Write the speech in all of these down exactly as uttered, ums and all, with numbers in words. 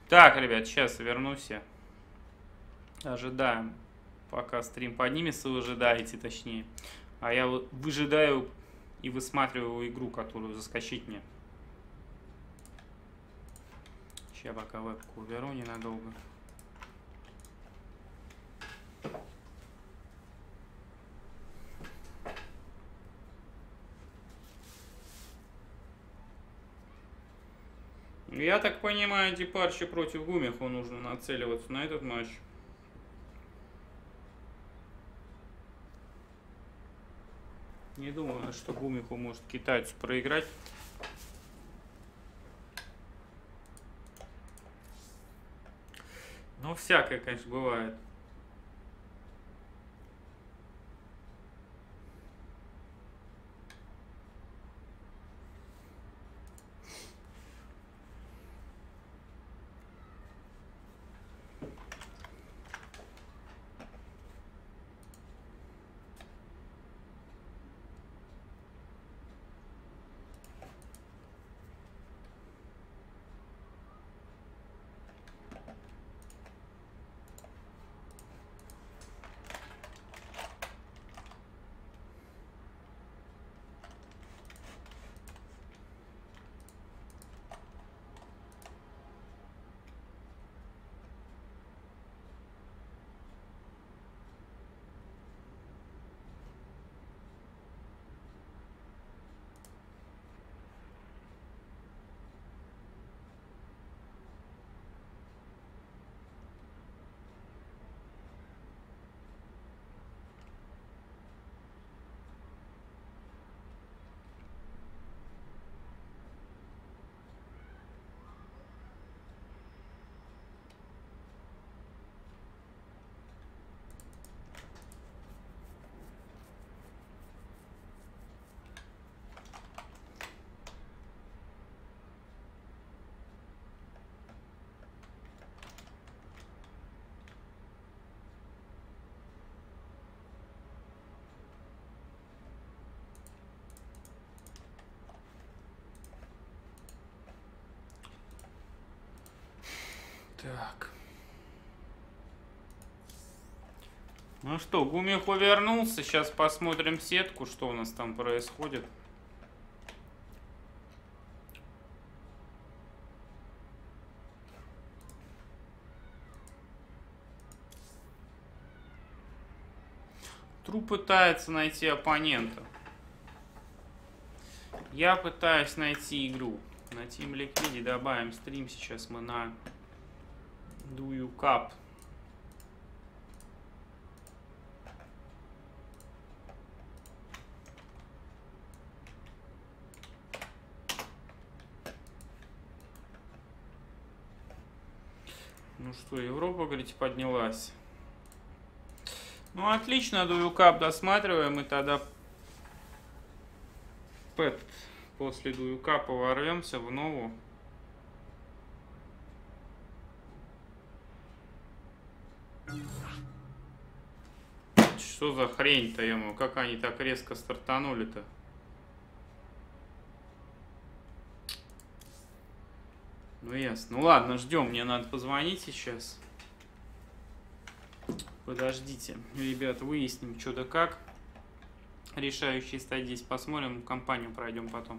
Так, ребят, сейчас вернусь я. Ожидаем, пока стрим поднимется, вы ожидаете, точнее. А я выжидаю и высматриваю игру, которую заскочить мне. Сейчас пока вебку уберу ненадолго. Я так понимаю, Депарчи против Гумиху нужно нацеливаться на этот матч. Не думаю, что Гумиху может китайцу проиграть. Ну, всякое, конечно, бывает. Так. Ну что, Гумиху вернулся. Сейчас посмотрим сетку, что у нас там происходит. Тру пытается найти оппонента. Я пытаюсь найти игру. На Team Liquid добавим стрим. Сейчас мы на Дую Кап. Ну что, Европа, говорите, поднялась. Ну, отлично, Дую Кап досматриваем. И тогда Пэт после Дую Капа ворвемся в новую. Что за хрень-то, ему? Как они так резко стартанули-то? Ну ясно. Ну ладно, ждем. Мне надо позвонить сейчас. Подождите. Ребят, выясним, что да как. Решающие стадии здесь посмотрим. Компанию пройдем потом.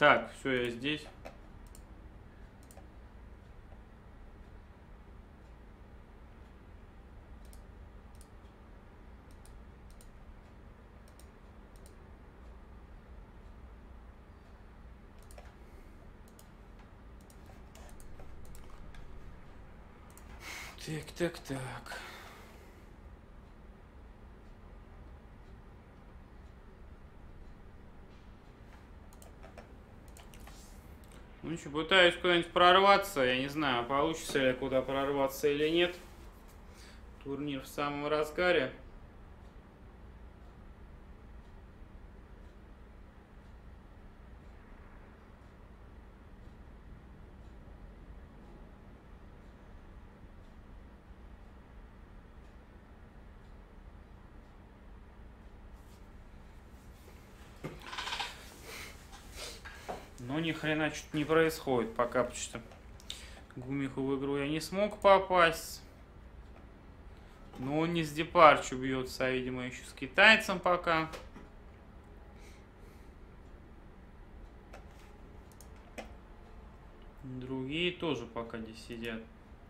Так, все, я здесь. Так, так, так. Ну что, пытаюсь куда-нибудь прорваться. Я не знаю, получится ли куда прорваться или нет. Турнир в самом разгаре. Но ни хрена что-то не происходит пока, потому что Гумиху в игру я не смог попасть. Но он не с Депарчу бьется, а, видимо, еще с китайцем пока. Другие тоже пока здесь сидят.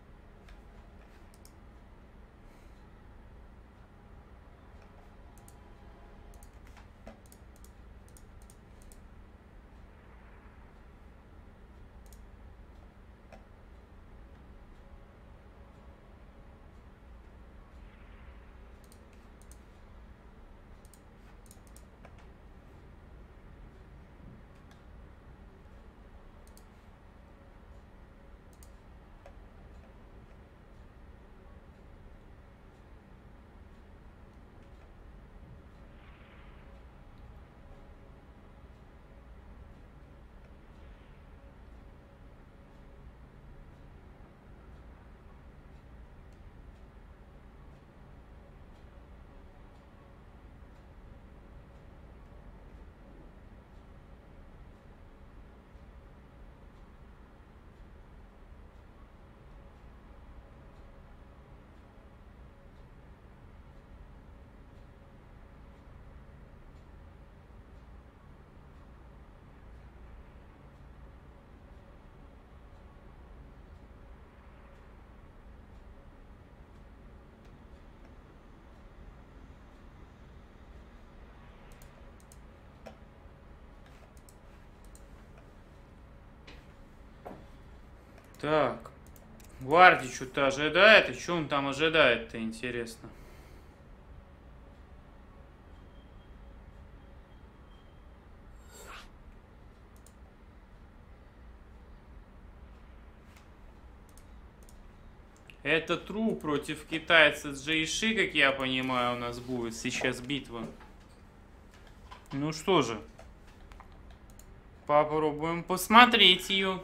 Так, Варди что-то ожидает, и что он там ожидает-то, интересно. Это Тру против китайца Джейши, как я понимаю, у нас будет сейчас битва. Ну что же, попробуем посмотреть ее.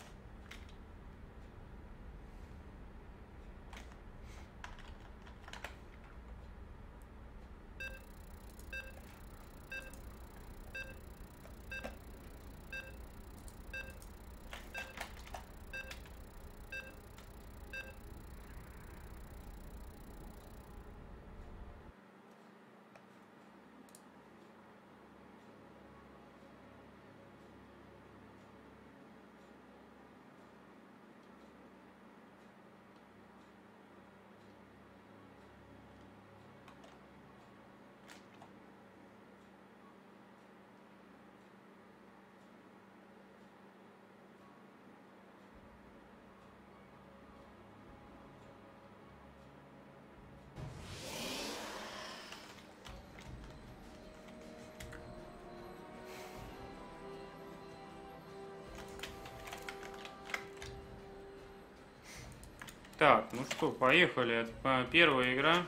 Так, ну что, поехали. Первая игра.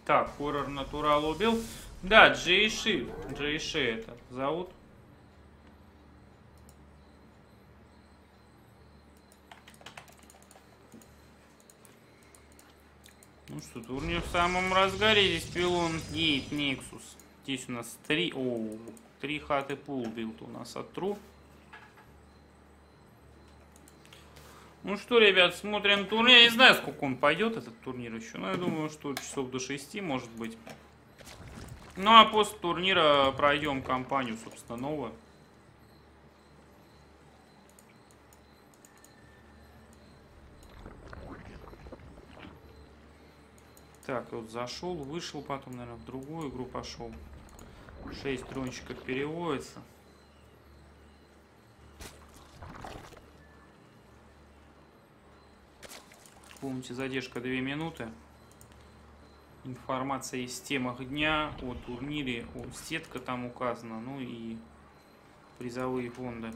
Так, хоррор натурал убил. Да, Джейши. Джейши это зовут. Ну что, турнир в самом разгаре. Здесь пилон Гейт, Нексус. Здесь у нас три... О, три хаты пул билд у нас от Тру. Ну что, ребят, смотрим турнир. Я не знаю, сколько он пойдет, этот турнир еще. Но я думаю, что часов до шести, может быть. Ну а после турнира пройдем кампанию, собственно, новую. Так, вот зашел, вышел, потом, наверное, в другую игру пошел. Шесть трончиков переводится. Помните, задержка две минуты. Информация из темах дня о турнире, о сетка там указана, ну и призовые фонды.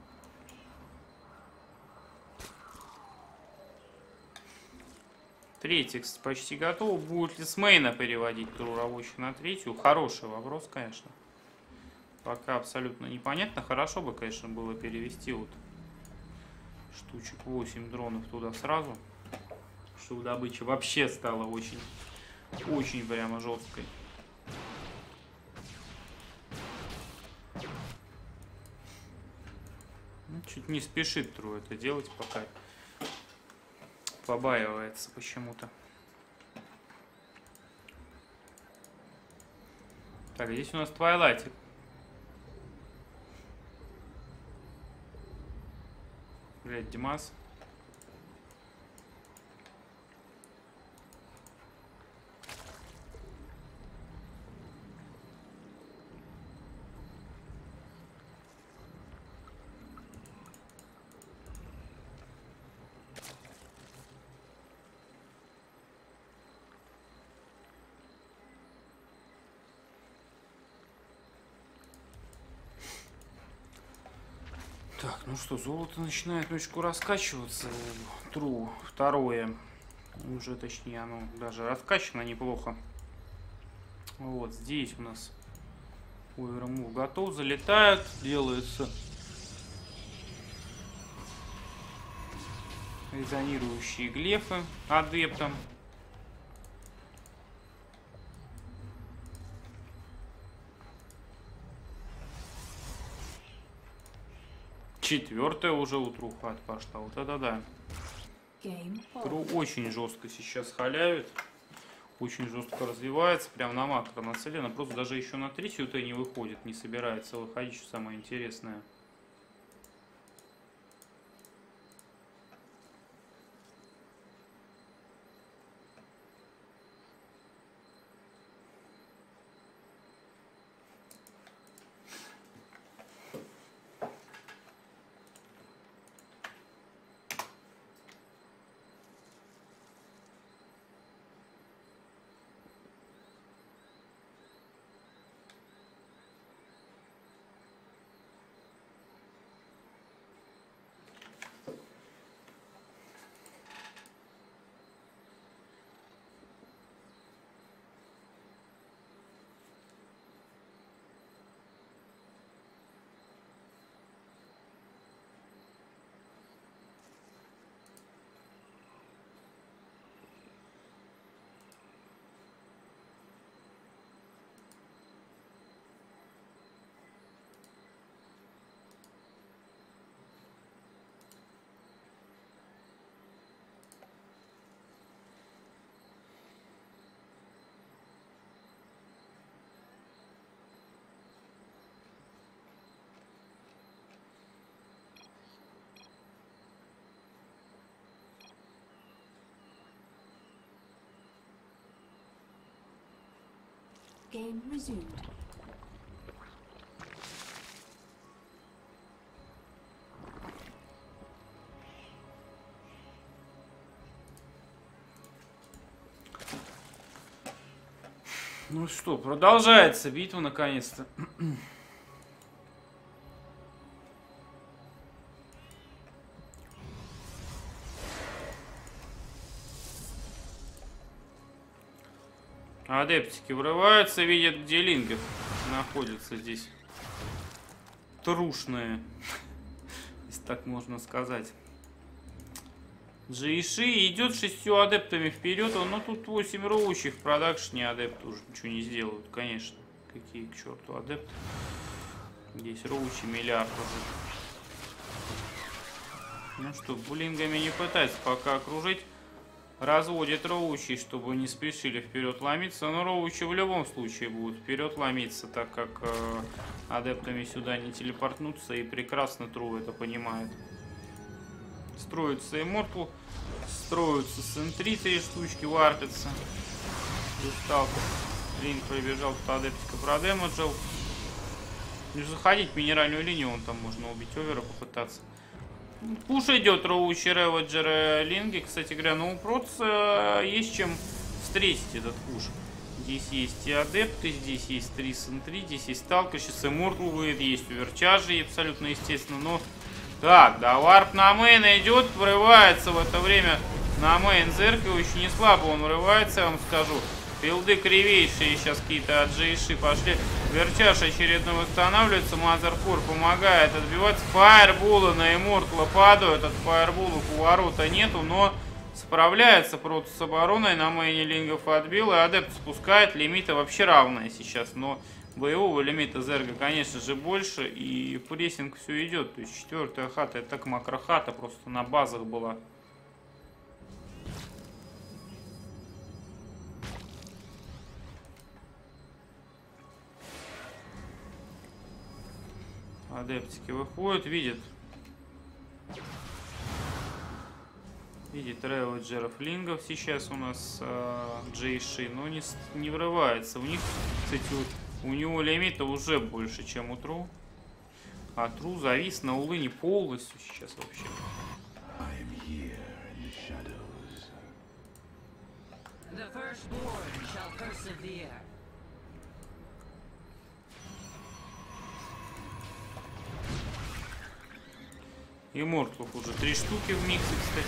Третий почти готов. Будет ли с мейна переводить Тру рабочий на третью? Хороший вопрос, конечно. Пока абсолютно непонятно. Хорошо бы, конечно, было перевести вот штучек восемь дронов туда сразу. Чтобы добыча вообще стала очень, очень прямо жесткой. Ну, чуть не спешит Тру это делать, пока побаивается почему-то. Так, здесь у нас Твайлайтик. Блять, Димас. Так, ну что, золото начинает точку раскачиваться. Тру, второе. Уже, точнее, оно даже раскачано неплохо. Вот здесь у нас Овермув готов, залетает, делается резонирующие глефы адептом. Четвертая уже у Тру хат пошла. Вот это да. Тру очень жестко сейчас халявит. Очень жестко развивается. Прям на макро нацелена. Просто даже еще на третью-то не выходит. Не собирается выходить, что самое интересное. Game resumed. Ну что, продолжается битва наконец-то. Адептики врываются, видят, где линги находятся здесь. Трушные, если так можно сказать. Джейши идет шестью адептами вперед, но тут восемь роучих в продакшне, адепты уже ничего не сделают, конечно. Какие к черту адепты. Здесь роучи миллиард уже. Ну что, буллингами не пытается пока окружить. Разводит роучи, чтобы не спешили вперед ломиться. Но роучи в любом случае будут вперед ломиться, так как э, адептами сюда не телепортнутся. И прекрасно Тру это понимает. Строится Immortal. Строятся Сентри, три штучки, варпятся. Сталкер. Линк прибежал, тут адептика продемеджил. Не заходить в минеральную линию, он там можно убить овера, попытаться. Пуш идет, роучи, реведжеры, линги. Кстати говоря, ну просто есть чем встретить этот пуш. Здесь есть и адепты, здесь есть три Сентри, здесь есть сталкер, сейчас Immortal выйдет, есть оверчаржи, абсолютно естественно, но... Так, да, варп на мейн идет, врывается в это время на мейн Зерк, очень не слабо он врывается, я вам скажу. Билды кривейшие, сейчас какие-то от Джейши пошли. Верчаш очередной восстанавливается, Мазерфор помогает отбиваться. Фаербулы на Immortal падают, от фаербулов у ворота нету, но справляется просто с обороной, на мейне лингов отбил, и адепт спускает, лимиты вообще равные сейчас, но боевого лимита Зерга, конечно же, больше, и прессинг все идет, то есть четвертая хата, это так макрохата просто на базах была. Адептики выходят, видят. Видит реведжеров лингов сейчас у нас э, Джейши, но не, не врывается. У них, кстати, вот, у него лимита уже больше, чем у Тру. А Тру завис на улыне полностью сейчас вообще. Immortal уже три штуки в миксе, кстати.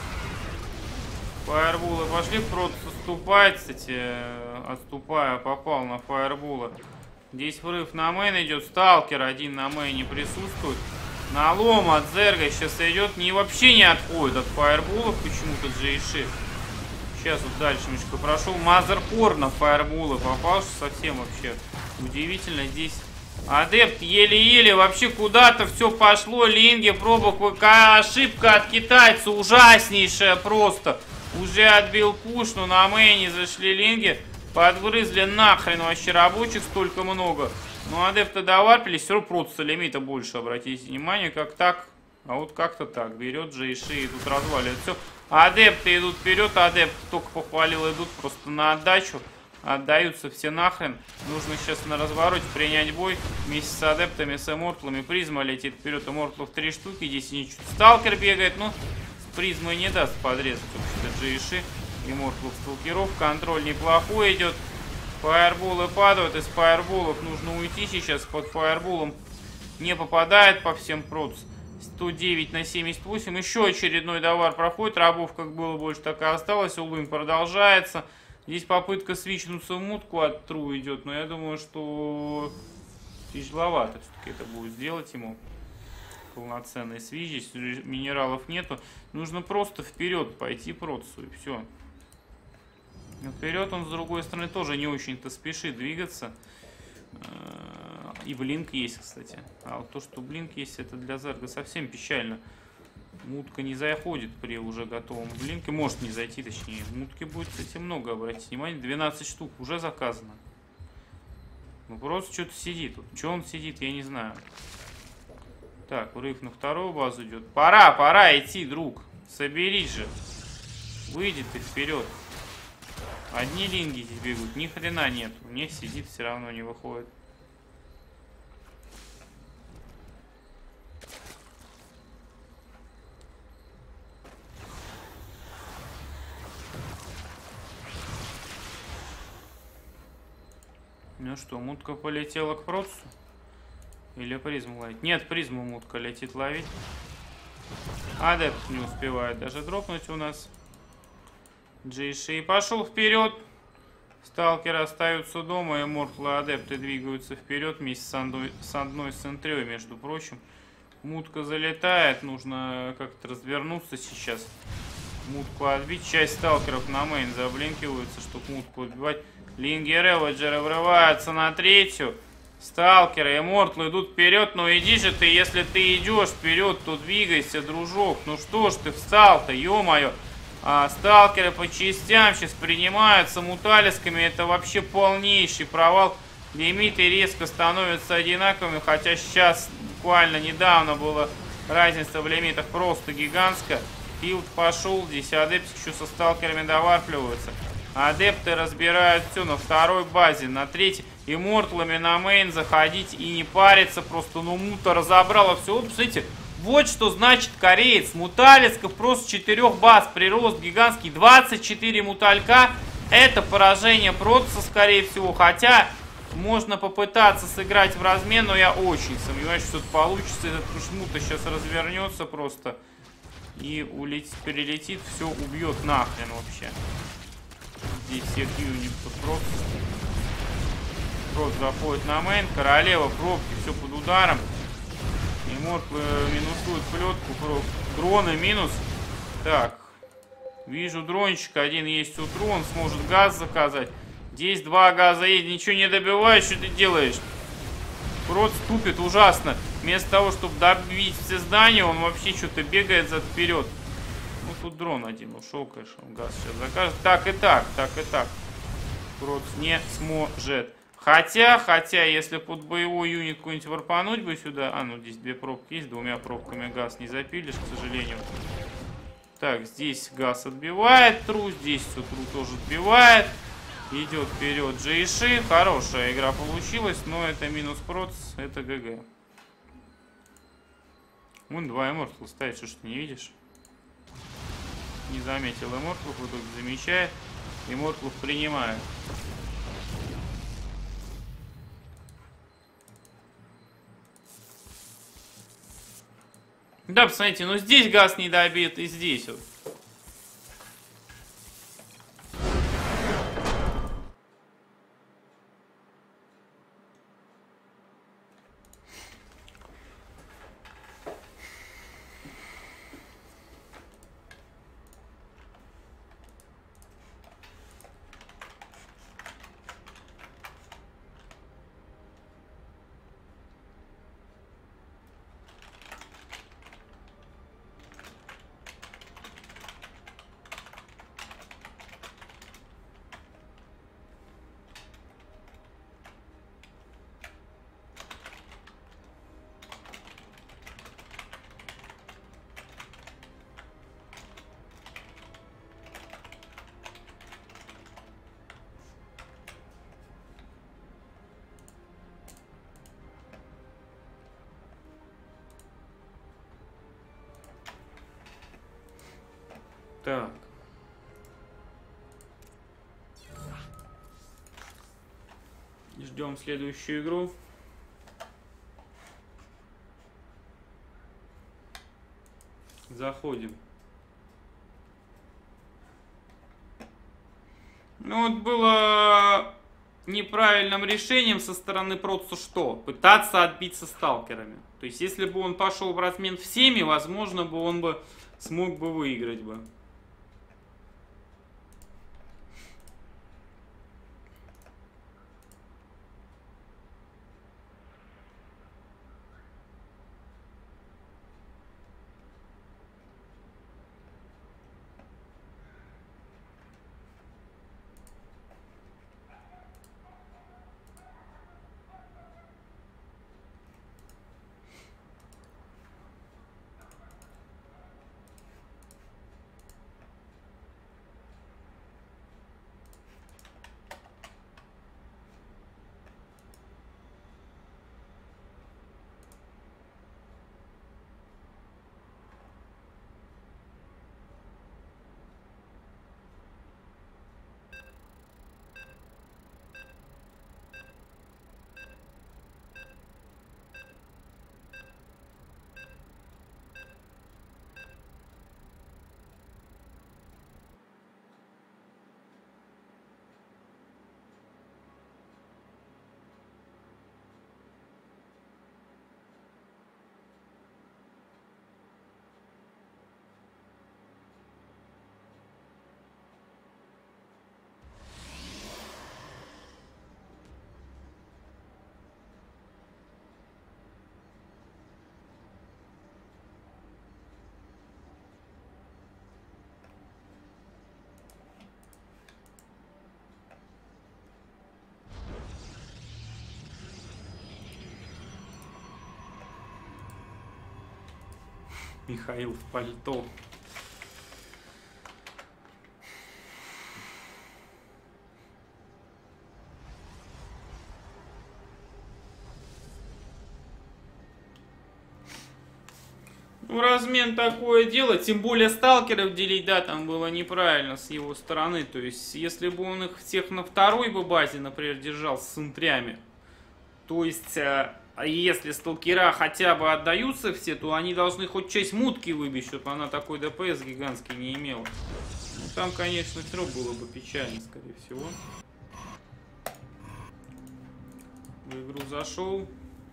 Фаербулы пошли, просто отступать, кстати, отступая, попал на фаербула. Здесь врыв на мейн идет, сталкер один на мейне присутствует. Налом от Зерга сейчас идет, не вообще не отходит от фаербулов почему-то Джейши. Сейчас вот дальше немножко прошел. Мазерпор на фаербулы попал, что совсем вообще удивительно. Здесь адепт еле-еле вообще куда-то все пошло. Линги, пробок, ошибка от китайца ужаснейшая просто. Уже отбил пуш, но на мейне зашли линги. Подгрызли нахрен вообще рабочих столько много. Но адепты доварпились, все равно просто лимита больше. Обратите внимание, как так. А вот как-то так. Берет Джейши и тут разваливает все. Адепты идут вперед, адепты только похвалил, идут просто на отдачу. Отдаются все нахрен. Нужно сейчас на развороте принять бой. Вместе с адептами, с Immortal'ами. Призма летит вперед. Immortal'ов три штуки. Здесь ничего. Сталкер бегает, но с призмой не даст подрезать. Вообще-то Джейши. Immortal сталкеров. Контроль неплохой идет. Фаерболы падают. Из фаерболов нужно уйти сейчас. Под фаерболом не попадает по всем протс. сто девять на семьдесят восемь. Еще очередной довар проходит. Рабов как было больше, так и осталось. Улын продолжается. Здесь попытка свичнуться в мутку от Тру идет, но я думаю, что тяжеловато все-таки это будет сделать ему. Полноценный свич, здесь минералов нету. Нужно просто вперед пойти процу и все. Вперед он с другой стороны тоже не очень-то спешит двигаться. И блинк есть, кстати. А вот то, что блинк есть, это для Зерга совсем печально. Мутка не заходит при уже готовом блинке. Может не зайти, точнее. Мутки будет, кстати, много, обратите внимание. двенадцать штук уже заказано. Ну просто что-то сидит. Вот. Что он сидит, я не знаю. Так, врыв на вторую базу идет. Пора, пора идти, друг. Соберись же. Выйди ты вперед. Одни линги здесь бегут, ни хрена нет. Мне сидит, все равно не выходит. Ну что, мутка полетела к процу? Или призму ловить? Нет, призму мутка летит ловить. Адепт не успевает даже дропнуть у нас. Джейши пошел вперед. Сталкеры остаются дома, и мортлы адепты двигаются вперед вместе с одной, с одной сентрёй, между прочим. Мутка залетает, нужно как-то развернуться сейчас. Мутку отбить. Часть сталкеров на мейн заблинкиваются, чтобы мутку отбивать. Лингер и Ваджеры врываются на третью. Сталкеры и мортлы идут вперед. Ну иди же ты, если ты идешь вперед, то двигайся, дружок. Ну что ж ты встал-то, ё-моё. А сталкеры по частям сейчас принимаются муталисками. Это вообще полнейший провал. Лимиты резко становятся одинаковыми, хотя сейчас, буквально недавно, была разница в лимитах просто гигантская. Филд пошел, здесь адепты еще со сталкерами доварпливаются. Адепты разбирают все на второй базе, на третьей. И мортлами на мейн заходить и не париться просто. Ну, мута разобрала все. Вот, смотрите, вот что значит кореец. Муталисков просто с четырёх баз. Прирост гигантский. двадцать четыре муталька. Это поражение Протоса, скорее всего. Хотя можно попытаться сыграть в размен, но я очень сомневаюсь, что это получится. Этот мута сейчас развернется просто. И улетит, перелетит, все убьет нахрен вообще. Здесь всех юнитов просто. Просто заходит на мейн. Королева, пробки, все под ударом. И мортлы минусует плетку. Дроны минус. Так. Вижу дрончик. Один есть у трон. Сможет газ заказать. Здесь два газа есть. Ничего не добиваешь, что ты делаешь? Прот ступит ужасно. Вместо того, чтобы добить все здания, он вообще что-то бегает зад вперед. Ну, тут дрон один ушел, конечно. Он газ сейчас закажет. Так и так, так и так. Прот не сможет. Хотя, хотя, если под боевой юнит какой-нибудь варпануть бы сюда... А, ну, здесь две пробки есть. Двумя пробками газ не запилишь, к сожалению. Так, здесь газ отбивает тру. Здесь все тру тоже отбивает. Идет вперед Джейши. Хорошая игра получилась, но это минус Протс, это ГГ. Вон два Immortal ставит, что ж ты не видишь? Не заметил Immortal, в итоге замечает. Immortal принимает. Да, посмотрите, ну здесь газ не добит, и здесь вот. Так. Ждем следующую игру. Заходим. Ну вот было неправильным решением со стороны Протса что? Пытаться отбиться сталкерами. То есть если бы он пошел в размен всеми, возможно бы он бы смог бы выиграть бы. Михаил в пальто. Ну, размен такое дело, тем более сталкеров делить, да, там было неправильно с его стороны. То есть, если бы он их всех на второй бы базе, например, держал с интрями, то есть, а если сталкера хотя бы отдаются все, то они должны хоть часть мутки выбить, чтобы она такой ДПС гигантский не имела. Ну, там, конечно, все равно было бы печально, скорее всего. В игру зашел.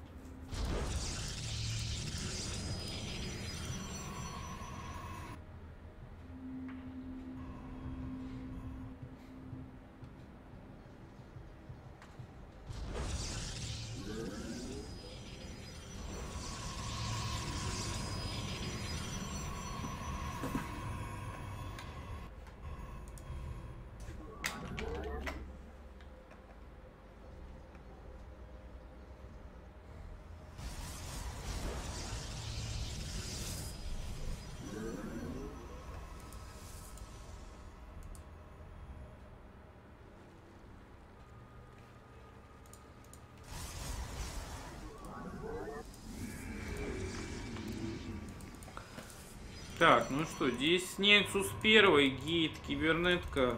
Так, ну что, здесь Nexus первый, гейт, кибернетка.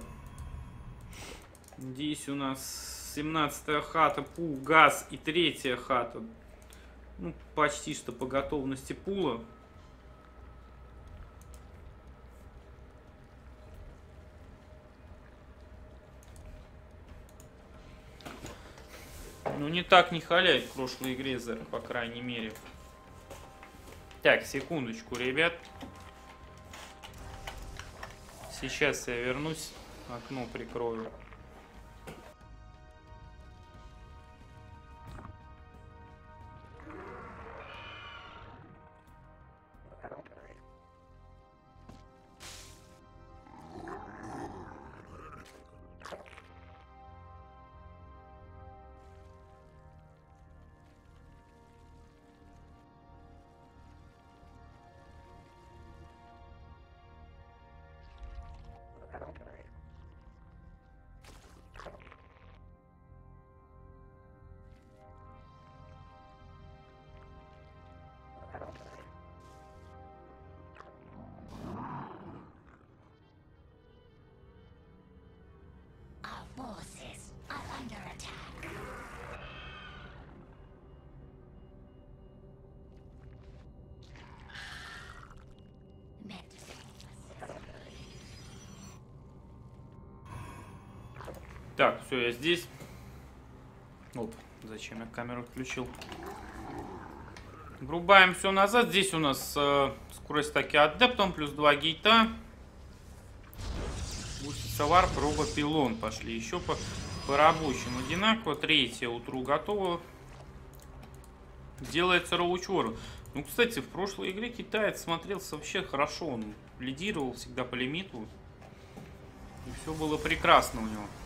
Здесь у нас семнадцатая хата, пул, газ и третья хата. Ну, почти что по готовности пула. Ну, не так не халяет в прошлой игре, по крайней мере. Так, секундочку, ребят. Сейчас я вернусь, окно прикрою. Так, все, я здесь. Оп, зачем я камеру включил? Врубаем все назад. Здесь у нас э, скорость атаки адептом, плюс два гейта. Вар, проба, пилон пошли. Еще по, по рабочим одинаково. Третья утру готова. Делается роучор. Ну, кстати, в прошлой игре китаец смотрелся вообще хорошо. Он лидировал всегда по лимиту. И все было прекрасно у него.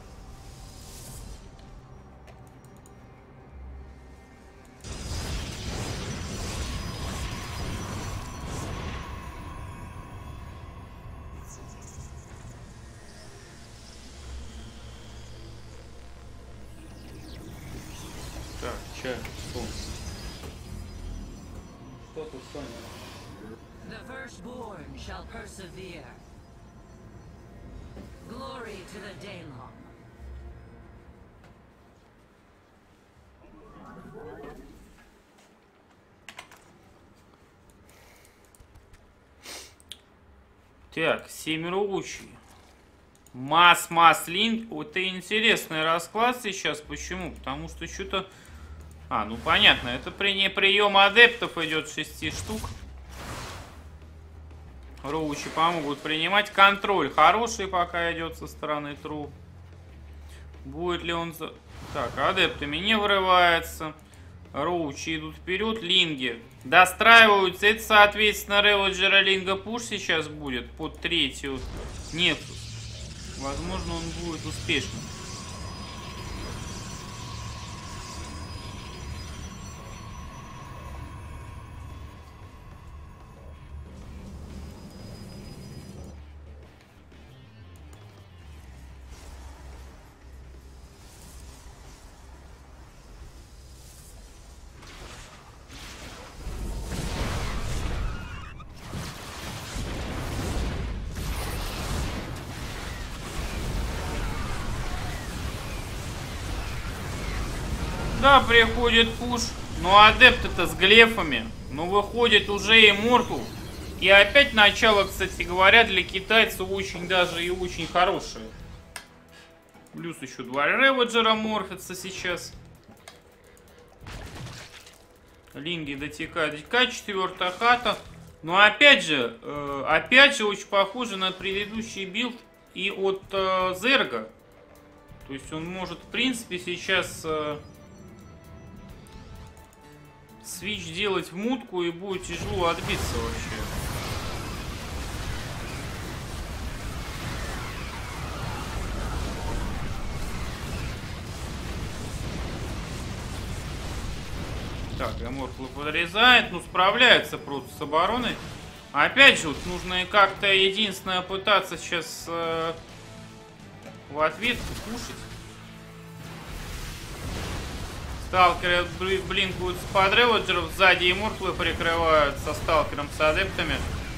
Так, чай, сон. Что тут, Соня? The firstborn shall persevere. Glory to the Daylong. Так, семь роучей. Масс, масс, линк. Вот это интересный расклад сейчас. Почему? Потому что что-то... А, ну понятно. Это при прием адептов идет шести штук. Роучи помогут принимать. Контроль хороший пока идет со стороны Тру. Будет ли он... За... Так, адептами не вырывается. Роучи идут вперед. Линги достраиваются. Это, соответственно, Реводжера Линга пуш сейчас будет под третью Нексус. Возможно, он будет успешным. Да, приходит пуш. Но адепт это с глефами. Но выходит уже Immortal. И опять начало, кстати говоря, для китайцев очень даже и очень хорошее. Плюс еще два Реводжера морфятся сейчас. Линги дотекают. Четвертая хата. Но опять же, э, опять же очень похоже на предыдущий билд и от э, Зерга. То есть он может, в принципе, сейчас э, свич делать в мутку и будет тяжело отбиться вообще. Так, Immortal подрезает, ну справляется просто с обороной. Опять же, вот нужно как-то единственное пытаться сейчас э, в ответ кушать. Сталкеры блинкуют с подреводжеров, сзади Immortal прикрывают со сталкером, с адептами.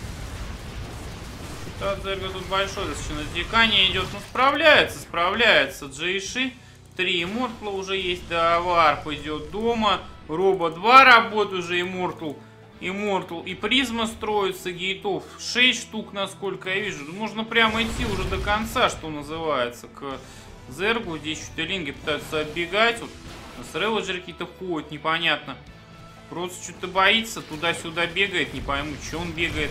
Зерга тут большое достаточно затекание идет, но справляется, справляется. Джейши, три Immortal уже есть, да, Варп идет дома. Робо два работает уже, Immortal. Immortal и Призма строится, гейтов шесть штук, насколько я вижу. Можно прямо идти уже до конца, что называется, к Зергу. Здесь что-то линги пытаются оббегать. Вот, с Реводжеры какие-то ходят, непонятно. Просто что-то боится, туда-сюда бегает, не пойму, что он бегает.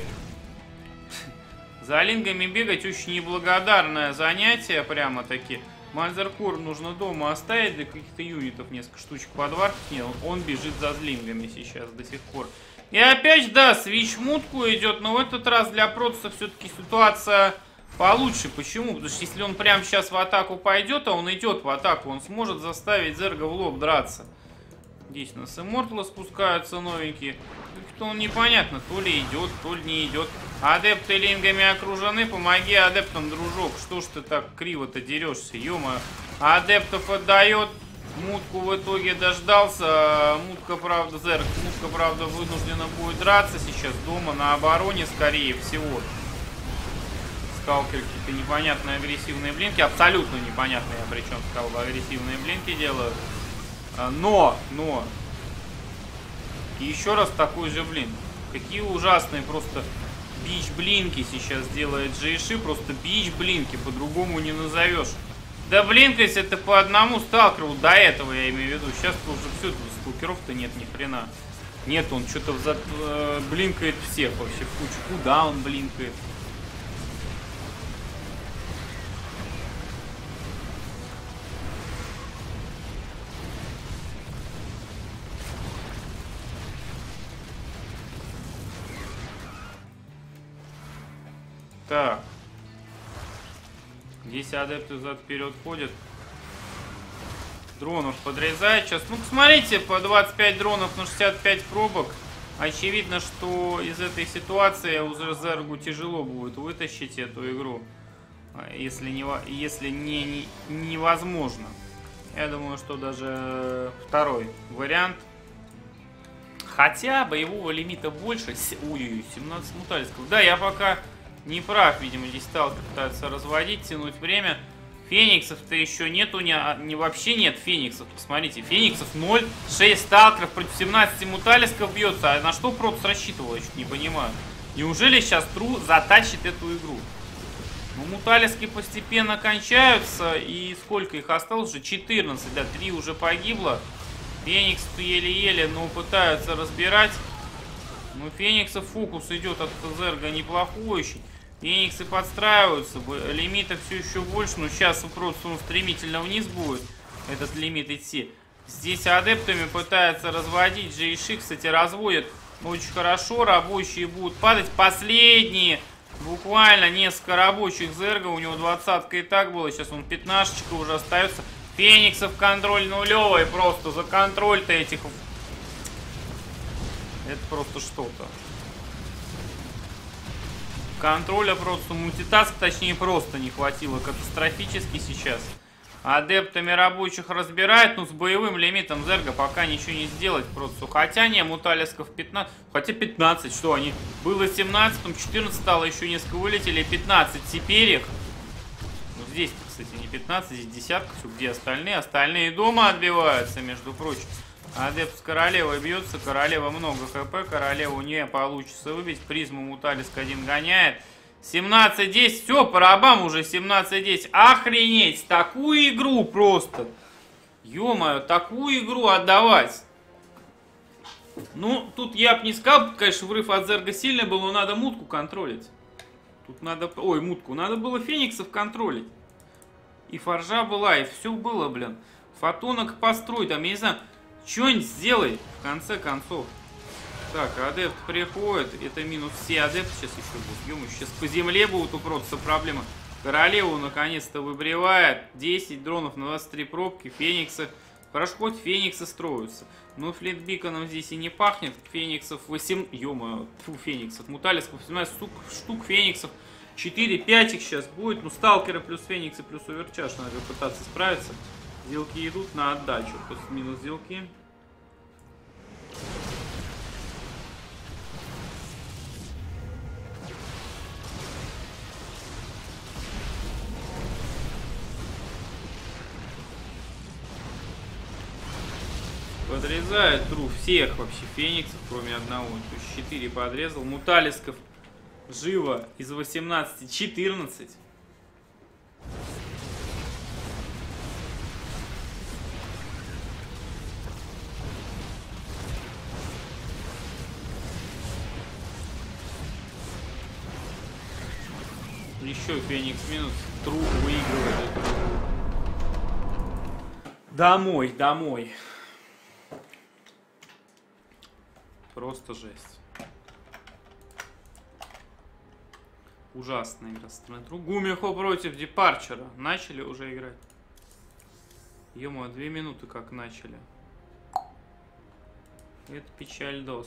За лингами бегать очень неблагодарное занятие, прямо-таки. Мазеркор нужно дома оставить для каких-то юнитов, несколько штучек подварить. Нет, он бежит за злингами сейчас до сих пор. И опять, да, свич мутку идет, но в этот раз для Протаса все-таки ситуация получше. Почему? Потому что если он прямо сейчас в атаку пойдет, а он идет в атаку, он сможет заставить Зерга в лоб драться. Здесь на Immortal спускаются новенькие. Как-то он непонятно, то ли идет, то ли не идет. Адепты лингами окружены, помоги адептам, дружок. Что ж ты так криво-то дерешься, ё-моё. Адептов отдает, мутку в итоге дождался. Мутка, правда, Зерг, мутка, правда, вынуждена будет драться сейчас дома на обороне, скорее всего. Скалкер какие-то непонятные агрессивные блинки, абсолютно непонятные, я причем сказал, агрессивные блинки делают. Но, но, и еще раз такой же блин. Какие ужасные просто бич-блинки сейчас делает Джейши. Просто бич-блинки, по-другому не назовешь. Да блинкать это по одному сталкеру, до этого я имею в виду. Сейчас уже все, сталкеров-то нет ни хрена. Нет, он что-то взад... блинкает всех вообще в кучу. Куда он блинкает? Так. Здесь адепты зад-вперед ходят. Дронов подрезает сейчас. Ну, посмотрите, по двадцать пять дронов на шестьдесят пять пробок. Очевидно, что из этой ситуации уже Зергу тяжело будет вытащить эту игру. Если, не, если не, не, невозможно. Я думаю, что даже второй вариант. Хотя боевого лимита больше. Ой-ой-ой, семнадцать муталисков. Да, я пока... Не прав, видимо, здесь сталкер пытаются разводить, тянуть время. Фениксов-то еще нету, не, не вообще нет фениксов. Посмотрите, фениксов ноль, шесть сталкеров против семнадцати муталисков бьется. А на что Протас рассчитывал, я чуть не понимаю. Неужели сейчас Тру затащит эту игру? Ну, муталиски постепенно кончаются. И сколько их осталось? Уже четырнадцать, да, три уже погибло. Феникс еле-еле, но пытаются разбирать. Ну, Фениксов фокус идет от Зерга неплохой очень. Фениксы подстраиваются, лимита все еще больше, но сейчас просто он стремительно вниз будет, этот лимит идти. Здесь адептами пытаются разводить, Джейши, кстати, разводят очень хорошо, рабочие будут падать. Последние, буквально несколько рабочих Зерга, у него двадцатка и так было, сейчас он пятнашечка уже остается. Фениксов контроль нулевый, просто за контроль-то этих... Это просто что-то. Контроля просто, мультитаск, точнее, просто не хватило катастрофически сейчас. Адептами рабочих разбирает, но с боевым лимитом Зерга пока ничего не сделать просто. Хотя не, муталисков пятнадцать, хотя пятнадцать, что они? Было семнадцать, четырнадцать стало, еще несколько вылетели, пятнадцать теперь их. здесь, кстати, не пятнадцать, здесь десятка. Все, где остальные? Остальные дома отбиваются, между прочим. Адепт с королевой бьется. Королева много хп. Королеву не получится выбить. Призму Муталиск один гоняет. семнадцать десять. Все, по рабам уже семнадцать десять. Охренеть. Такую игру просто. Ё-моё, такую игру отдавать. Ну, тут я бы не сказал, конечно, врыв от Зерга сильный был, но надо мутку контролить. Тут надо... Ой, мутку. Надо было фениксов контролить. И форжа была, и все было, блин. Фотонок построй, там, я не знаю, что-нибудь сделай, в конце концов. Так, адепт приходит. Это минус все адепты сейчас еще будут. Ё-моё, сейчас по земле будут упраться проблемы. Королеву наконец-то выбривает. десять дронов на двадцать три пробки. Фениксы. Хорошо, хоть фениксы строятся. Но флитбиконом здесь и не пахнет. Фениксов восемь... Ё-моё, фу, фениксов. Муталисков восемнадцать штук, штук фениксов. четыре пять их сейчас будет. Ну, сталкеры плюс фениксы плюс оверчаж. Надо пытаться справиться. Зилки идут на отдачу. После минус зилки. Подрезает тру всех вообще фениксов, кроме одного. То есть четыре подрезал. Муталисков живо из восемнадцати четырнадцать. Еще феникс минус. Тру выигрывает эту игру. Домой, домой. Просто жесть. Ужасная игра со стороны Тру. Гумихо против Депарчера. Начали уже играть. Ё-моё, две минуты как начали. Это печаль дос.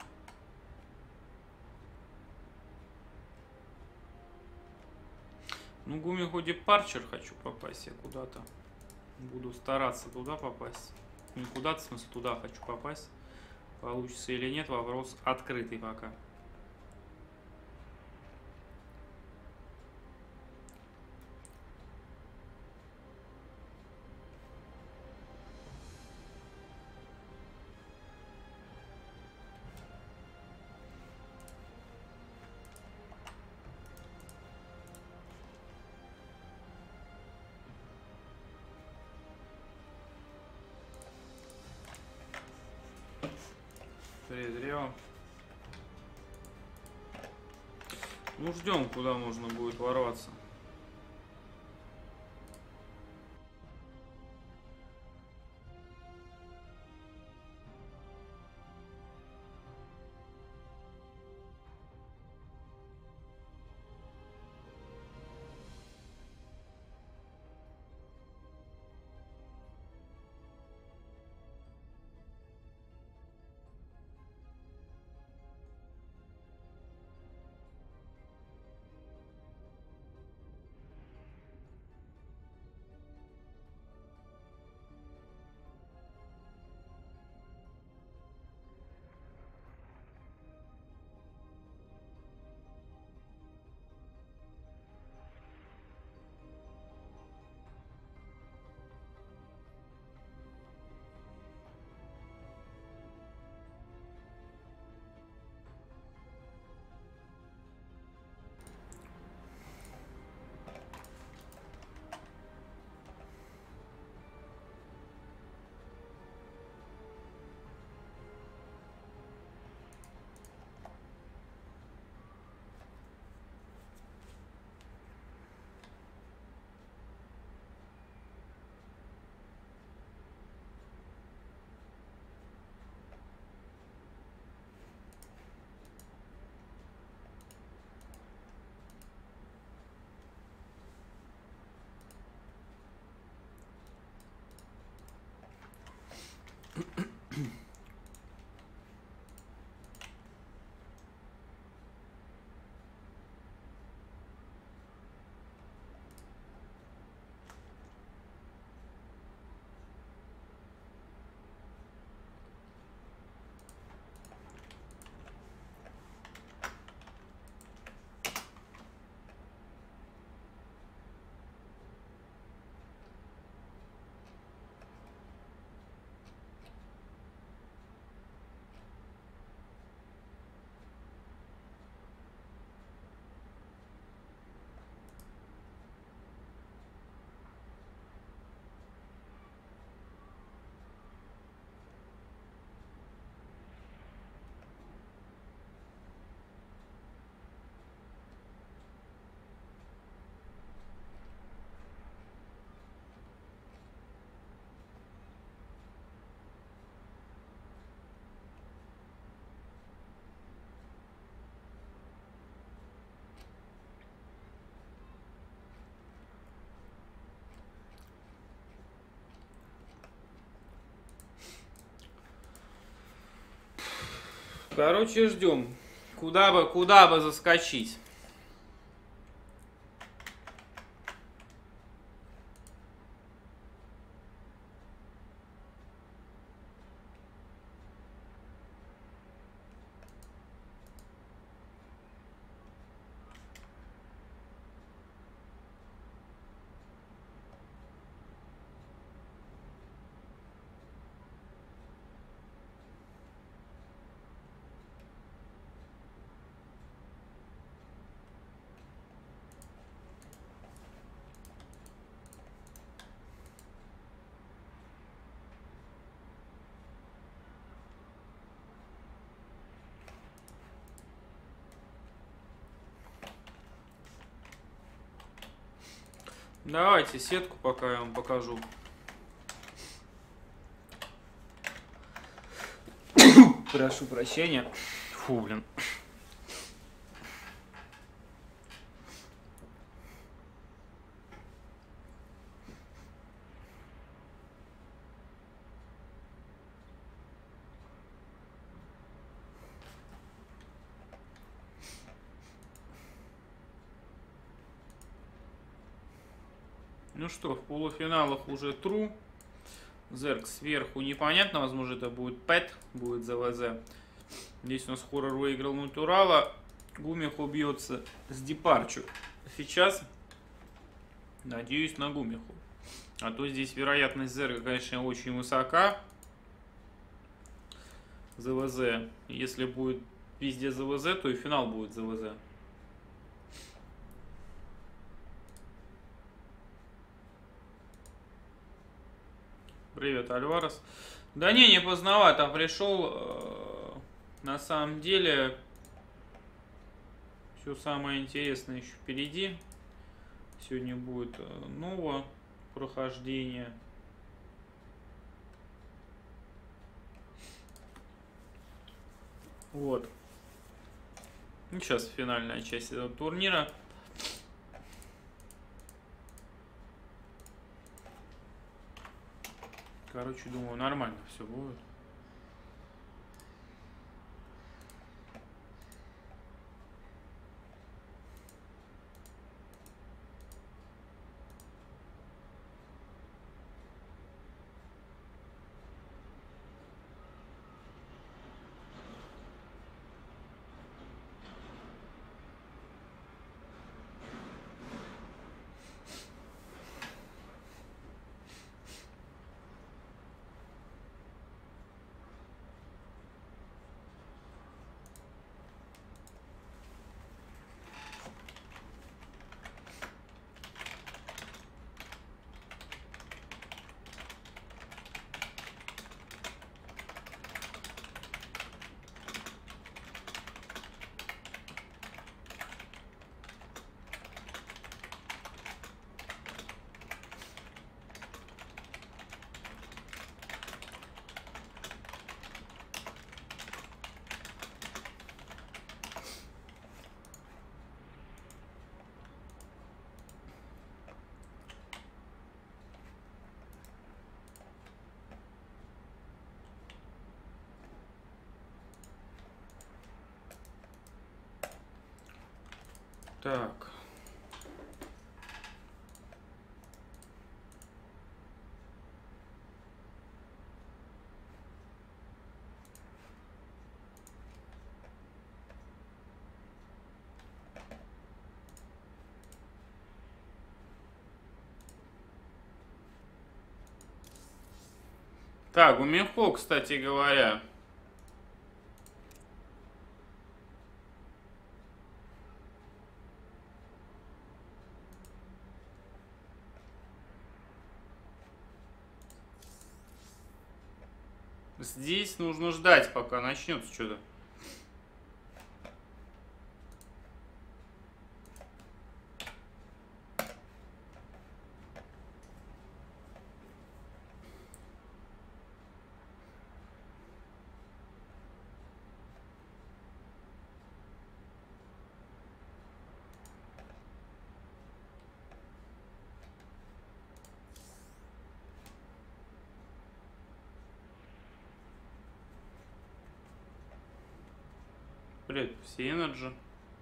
Ну, Гумихо Депарчер хочу попасть я куда-то. Буду стараться туда попасть. Не куда-то, в смысле, туда хочу попасть. Получится или нет, вопрос открытый пока. Презрел. Ну, ждем, куда можно будет ворваться. короче, ждем. Куда бы, куда бы заскочить? Давайте сетку пока я вам покажу. Прошу прощения. Фу, блин. Ну что, в полуфиналах уже Тру. Зерк сверху непонятно, возможно это будет Пэт, будет ЗВЗ. Здесь у нас Хоррор выиграл Натурала. Гумиху бьется с Депарчу. Сейчас надеюсь на Гумиху. А то здесь вероятность Зерга, конечно, очень высока. ЗВЗ. Если будет везде ЗВЗ, то и финал будет ЗВЗ. Привет, Альварес. Да не, не поздновато пришел. На самом деле, все самое интересное еще впереди. Сегодня будет новое прохождение. Вот. Ну, сейчас финальная часть этого турнира. Короче, думаю, нормально все будет. Так. Так, у Михо, кстати говоря. Здесь нужно ждать, пока начнется что-то. Привет, все Energy.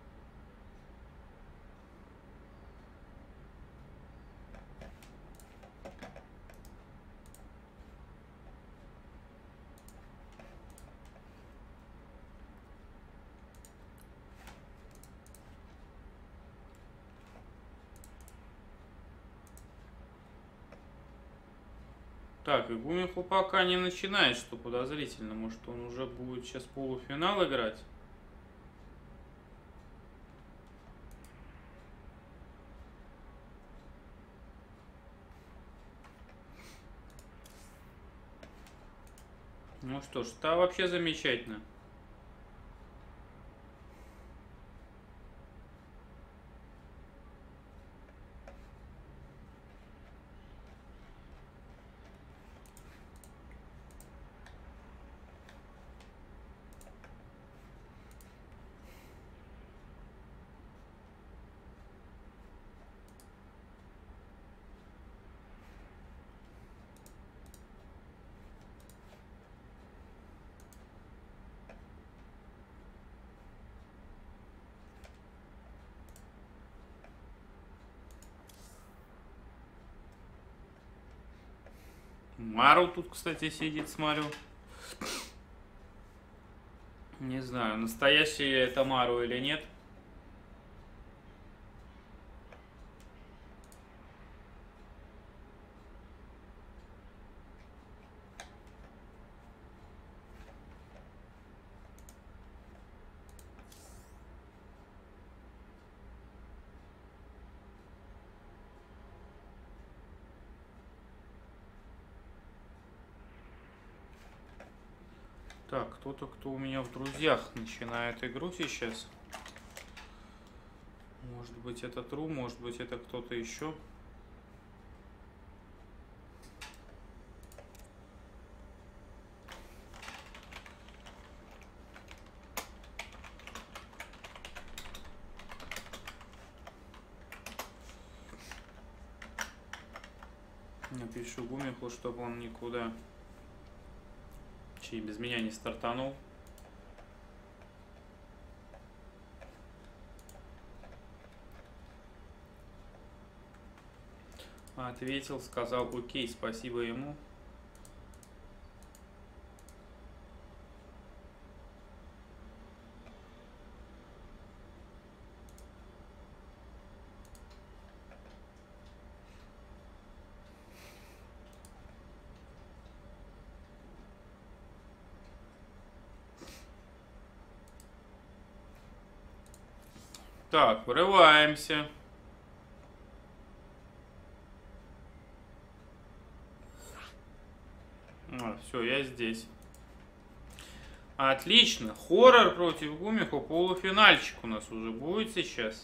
Так, и Гумиху пока не начинает, что подозрительно. Может, он уже будет сейчас полуфинал играть? Ну что ж, та вообще замечательно. Мару тут, кстати, сидит, смотрю. Не знаю, настоящий это Мару или нет. Так, кто-то, кто у меня в друзьях начинает игру сейчас. Может быть, это Тру, может быть, это кто-то еще. Напишу Гумиху, чтобы он никуда чей без меня не стартанул. Ответил, сказал окей, спасибо ему. Так, врываемся. А, все, я здесь. Отлично. Хоррор против Гумиху. Полуфинальчик у нас уже будет сейчас.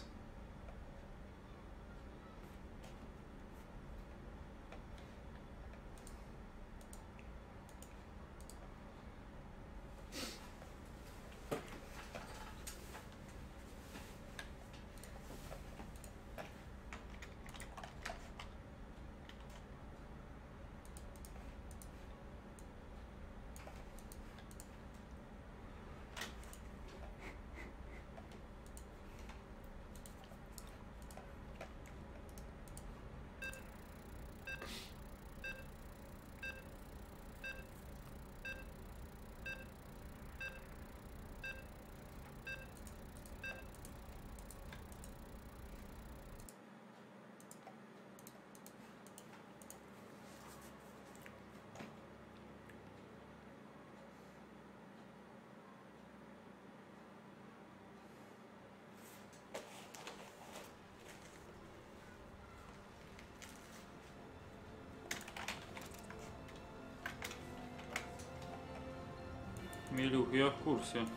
Милюх, я в курсе.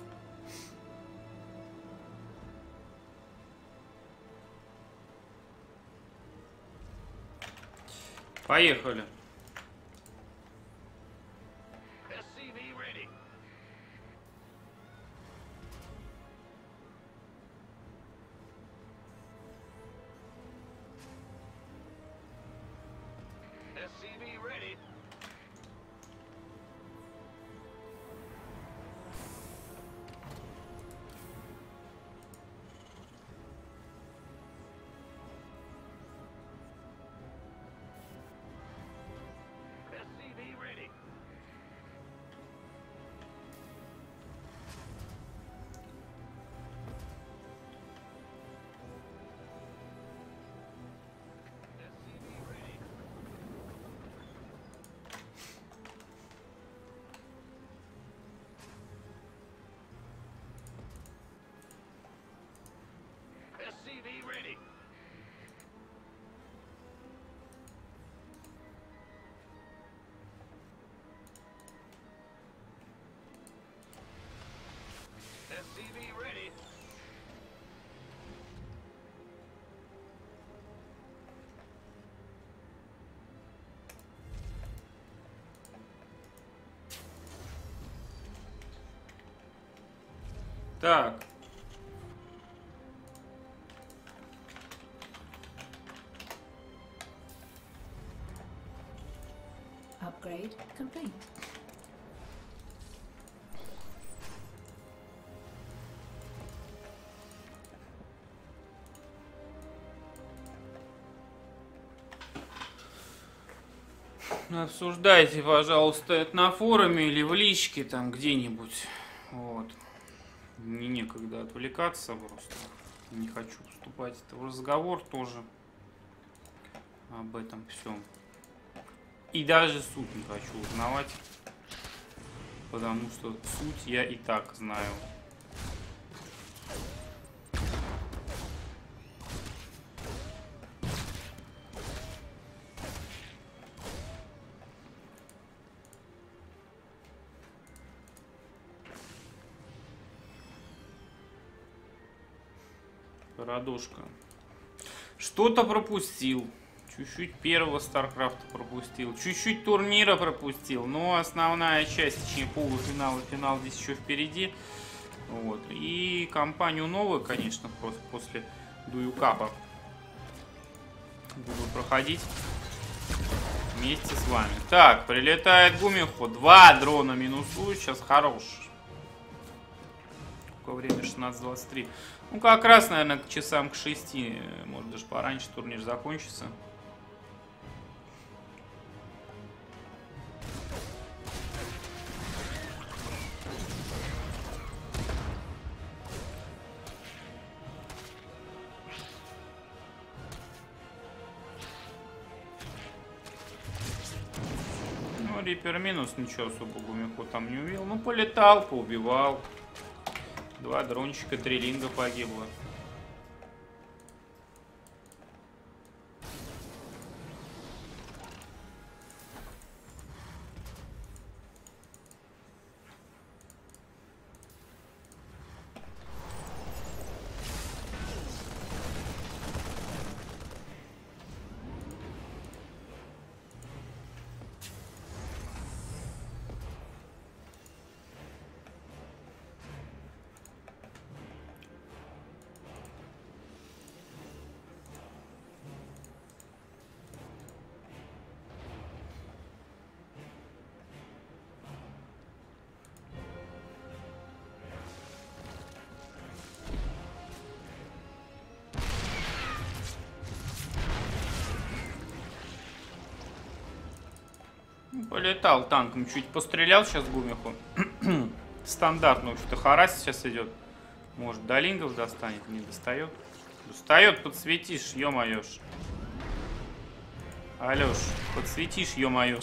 Поехали. Так. Upgrade complete. Обсуждайте, пожалуйста, это на форуме или в личке там где-нибудь. Вот. Мне некогда отвлекаться просто. Не хочу вступать в разговор тоже об этом всем. И даже суть не хочу узнавать, потому что суть я и так знаю. Радушка. Что-то пропустил. Чуть-чуть первого Старкрафта пропустил. Чуть-чуть турнира пропустил. Но основная часть, точнее полуфинал и финал здесь еще впереди. Вот. И кампанию новую, конечно, просто после Дуюкапа буду проходить вместе с вами. Так, прилетает Гумихо. Два дрона минусуют. Сейчас хорош. Какое время? шестнадцать двадцать три. Ну, как раз, наверное, к часам к шести, может, даже пораньше турнир закончится. Ну, Риппер минус, ничего особо Гумихо там не увидел. Ну, полетал, поубивал. Два дрончика, три линга погибло. Полетал танком, чуть пострелял сейчас Гумиху. Стандартно, что-то Харас сейчас идет. Может, до лингов достанет, не достает. Достает, подсветишь, ё-моё. Алёш, подсветишь, ё-моё.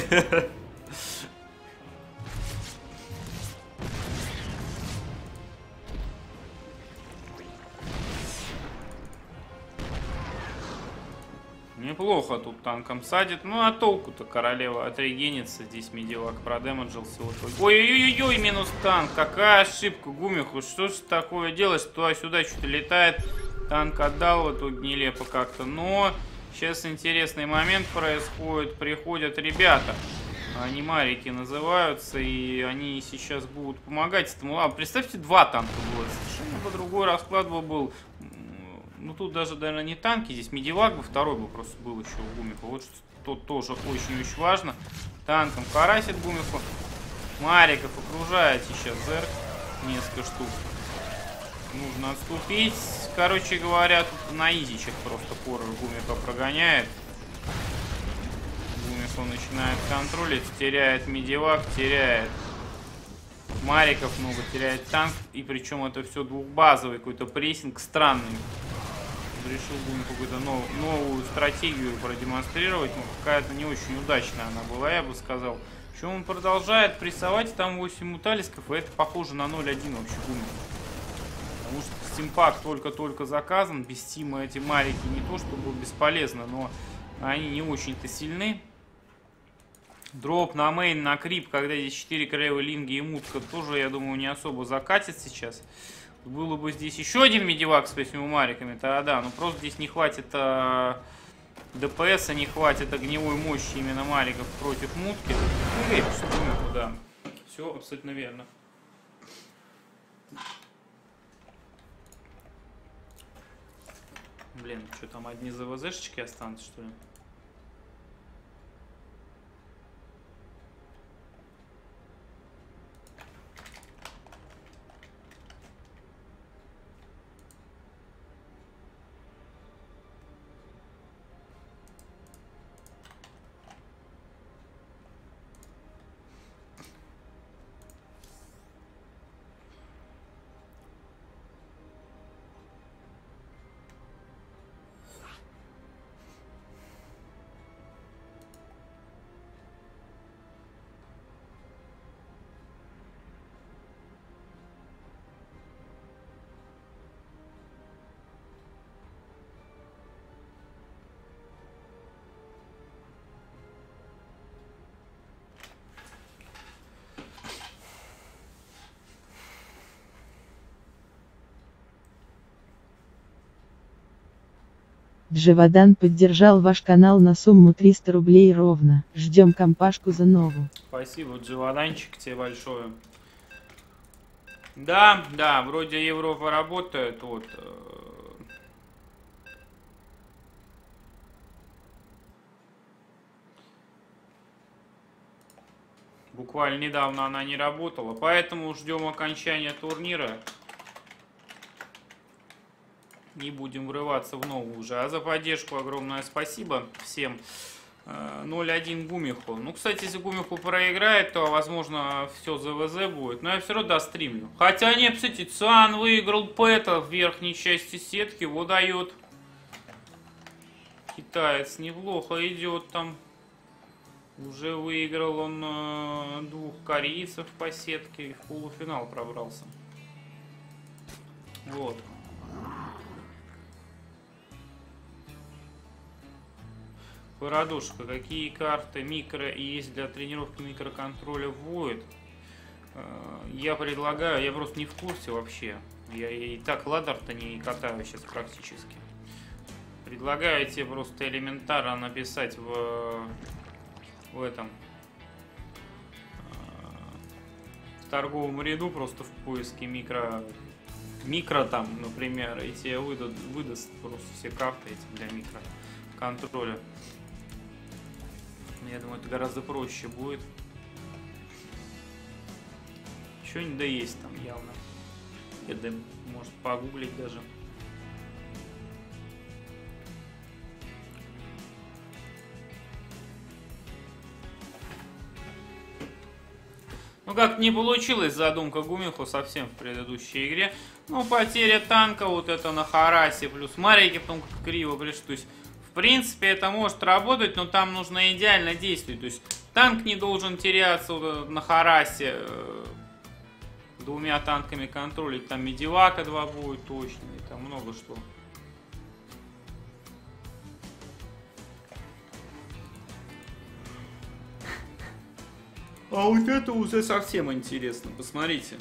Неплохо тут танком садит. Ну а толку-то королева отрегенится. Здесь медивак продэмеджился. Ой-ой-ой-ой, минус танк. Какая ошибка, Гумиху. Что ж такое делаешь? Туда-сюда что-то летает. Танк отдал, вот тут нелепо как-то. Но сейчас интересный момент происходит. Приходят ребята. Они марики называются. И они сейчас будут помогать этому. Ладно, представьте, два танка было. Совершенно бы другой расклад бы был. Ну тут даже, наверное, не танки, здесь медивак бы, второй бы просто был еще у Гумиху. Вот что тоже очень-очень важно. Танком карасит Гумиху. Мариков окружает сейчас зерк. Несколько штук. Нужно отступить. Короче говоря, тут на изичах просто хоррор Гумиха прогоняет. Гумиху начинает контролить, теряет медивак, теряет мариков много, теряет танк. И причем это все двухбазовый какой-то прессинг странный. Решил Гумиху какую-то нов, новую стратегию продемонстрировать, но какая-то не очень удачная она была, я бы сказал. Причем он продолжает прессовать, там восемь муталисков, и это похоже на ноль один вообще Гумиху. Потому что стимпак только-только заказан, без стима эти марики не то чтобы бесполезно, но они не очень-то сильны. Дроп на мейн, на крип, когда здесь четыре королевы линги и мутка, тоже, я думаю, не особо закатит сейчас. Было бы здесь еще один медивак с восьмью мариками, тогда да, но просто здесь не хватит а, ДПСа, не хватит огневой мощи именно мариков против мутки. Ну, да, все абсолютно верно. Блин, что там, одни ЗВЗшечки останутся, что ли? Дживадан поддержал ваш канал на сумму триста рублей ровно. Ждем компашку за нову. Спасибо, Дживаданчик, тебе большое. Да, да, вроде Европа работает, вот. Буквально недавно она не работала, поэтому ждем окончания турнира. Не будем врываться в новую уже. А за поддержку огромное спасибо всем. ноль один Гумиху. Ну, кстати, если Гумиху проиграет, то, возможно, все ЗВЗ будет. Но я все равно достримлю. Хотя нет, кстати, Цан выиграл Пэта в верхней части сетки. Вот дает. Китаец неплохо идет там. Уже выиграл он э, двух корейцев по сетке. И в полуфинал пробрался. Вот. Парадушка, какие карты микро есть для тренировки микроконтроля вводит? Я предлагаю, я просто не в курсе вообще. Я и так ладер-то не катаю сейчас практически. Предлагаю тебе просто элементарно написать в, в этом в торговом ряду, просто в поиске микро микро там, например, и тебе выдад, выдаст просто все карты эти для микроконтроля. Я думаю, это гораздо проще будет. Что-нибудь да есть там явно. Это может погуглить даже. Ну как не получилась задумка Гумиху совсем в предыдущей игре. Ну потеря танка вот это на Харасе плюс Марики потом как криво пришли. То есть в принципе это может работать, но там нужно идеально действовать. То есть танк не должен теряться вот на Харасе. Э, двумя танками контролить. Там Медивака два будет точно. И там много что. А вот это уже совсем интересно. Посмотрите.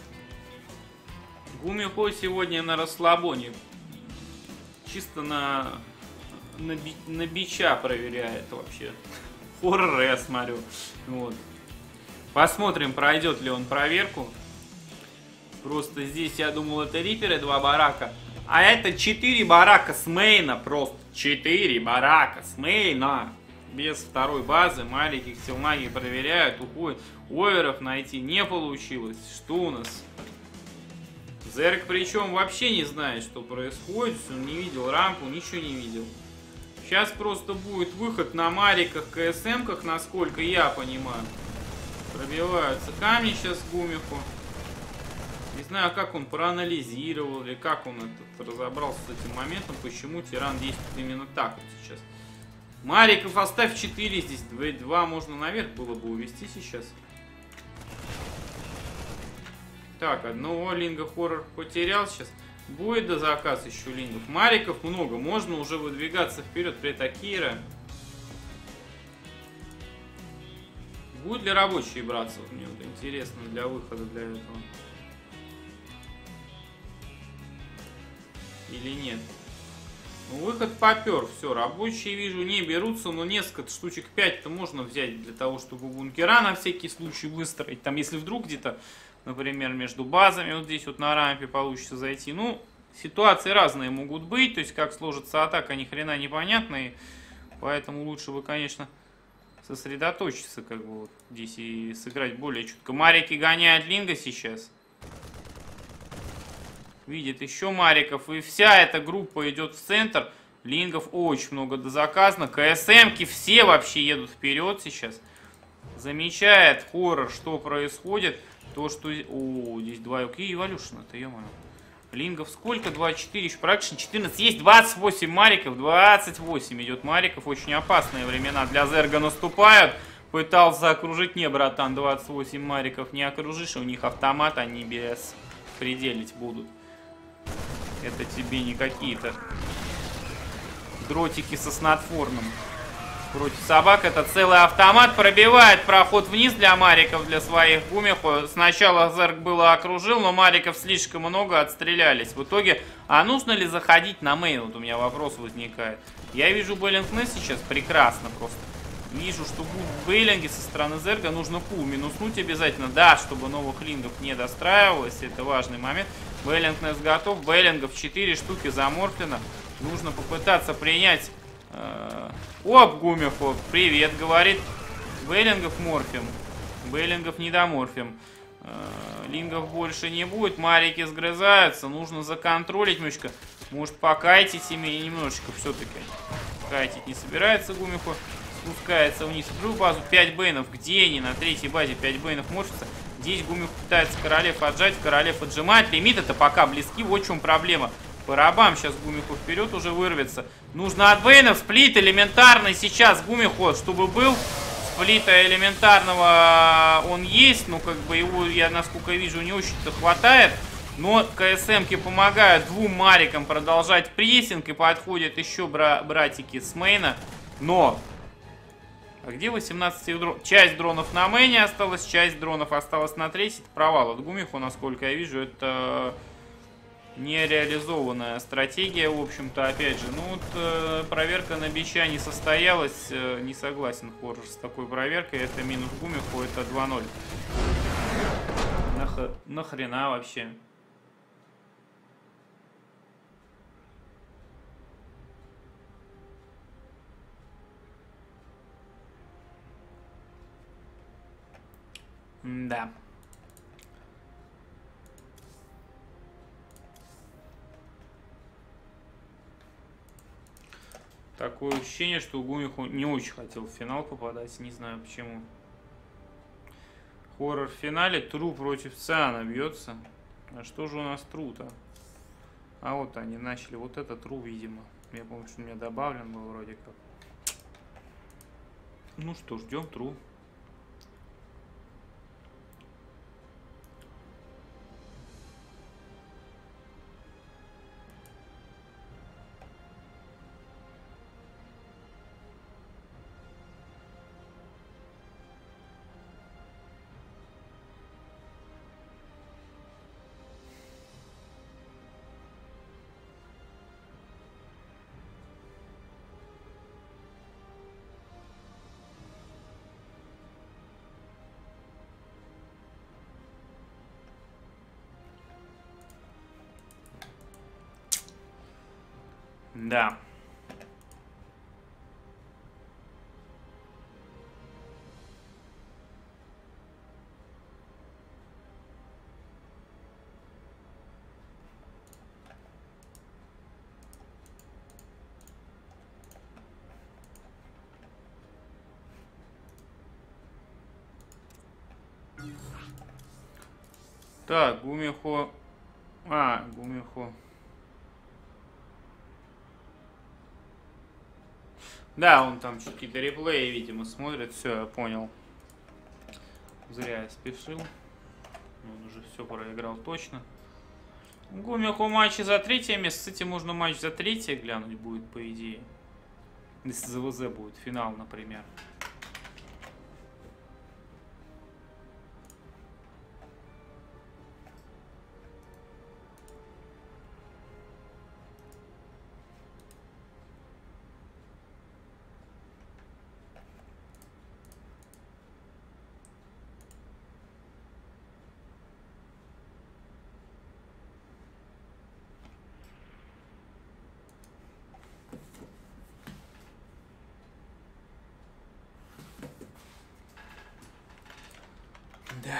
Гумихо сегодня на расслабоне. Чисто на, на, би, на бича проверяет вообще. Хоррор я смотрю. Вот. Посмотрим, пройдет ли он проверку. Просто здесь я думал это риперы два барака. А это четыре барака с мейна. Просто четыре барака с мейна. Без второй базы. Маленьких силмаги проверяют. Уходят. Оверов найти не получилось. Что у нас? Зерк причем вообще не знает, что происходит. Он не видел рампу, ничего не видел. Сейчас просто будет выход на мариках, КСМках, насколько я понимаю. Пробиваются камни сейчас Гумиху. Не знаю, как он проанализировал, или как он этот, разобрался с этим моментом, почему тиран действует именно так вот сейчас. Мариков оставь четыре здесь, два можно наверх было бы увести сейчас. Так, одного линга хоррор потерял сейчас. Будет до заказ еще лингов. Мариков много, можно уже выдвигаться вперед при Такира. Будет ли рабочие браться? Вот мне вот интересно для выхода для этого. Или нет? Ну, выход попер. Все, рабочие, вижу, не берутся, но несколько штучек пять-то можно взять для того, чтобы бункера на всякий случай выстроить. Там, если вдруг где-то, например, между базами вот здесь вот на рампе получится зайти. Ну, ситуации разные могут быть, то есть как сложится атака, ни хрена непонятно, и поэтому лучше бы, конечно, сосредоточиться, как бы вот здесь и сыграть более чутко. Марики гоняют Линга сейчас. Видит еще Мариков, и вся эта группа идет в центр. Лингов очень много дозаказано. КСМки все вообще едут вперед сейчас. Замечает Хоррор, что происходит. То, что... О, здесь два ЮК и Эволюшн-то, ё-моё. Лингов сколько? двадцать четыре, еще Пракшн четырнадцать. Есть двадцать восемь Мариков. двадцать восемь идет Мариков. Очень опасные времена для Зерга наступают. Пытался окружить. Не, братан, двадцать восемь Мариков не окружишь. У них автомат, они без пределить будут. Это тебе не какие-то дротики со снотворным. Против собак это целый автомат. Пробивает проход вниз для Мариков, для своих Гумихо. Сначала Зерг было окружил, но Мариков слишком много, отстрелялись. В итоге, а нужно ли заходить на мейн? Вот у меня вопрос возникает. Я вижу Бейлингны сейчас прекрасно просто. Вижу, что будут бейлинги со стороны Зерга. Нужно пул минуснуть обязательно. Да, чтобы новых лингов не достраивалось. Это важный момент. Бейлингнес готов. Бейлингов четыре штуки заморфлено. Нужно попытаться принять... Э Оп, Гумихо, привет, говорит. Бейлингов морфим. Бейлингов недоморфим. Э лингов больше не будет. Марики сгрызаются. Нужно законтролить немножечко. Может, покайтить ими немножечко все-таки. Кайтить не собирается Гумихо. Спускается вниз в базу. пять бейнов. Где они? На третьей базе пять бейнов морфится. Здесь Гумихо пытается Королев отжать. Королев отжимает. Лимиты-то пока близки. Вот в чем проблема. По рабам сейчас Гумихо вперед уже вырвется. Нужно от бейнов сплит элементарный сейчас Гумихо, чтобы был. Сплита элементарного он есть. Но как бы его, я насколько вижу, не очень-то хватает. Но КСМки помогают двум Марикам продолжать прессинг. И подходят еще бра братики с мейна. Но... А где восемнадцать дронов? Часть дронов на мейне осталась, часть дронов осталась на третьей. Провал от Гумихо, насколько я вижу, это нереализованная стратегия, в общем-то, опять же. Ну вот э, проверка на бича не состоялась. Э, не согласен Хоррор с такой проверкой. Это минус Гумихо, это два ноль. Нах... Нахрена вообще? Да. Такое ощущение, что Гумихо не очень хотел в финал попадать. Не знаю почему. Хоррор в финале. Тру против Циана бьется. А что же у нас Тру-то? А вот они начали. Вот это Тру, видимо. Я помню, что у меня добавлен был вроде как. Ну что, ждем Тру. Да. Так, Гумихо. А, Гумихо. Да, он там какие-то реплеи, видимо, смотрит. Все, я понял. Зря я спешил. Он уже все проиграл точно. Гумихо матчи за третье место. Кстати, можно матч за третье глянуть будет, по идее. Если за ВЗ будет финал, например. Да.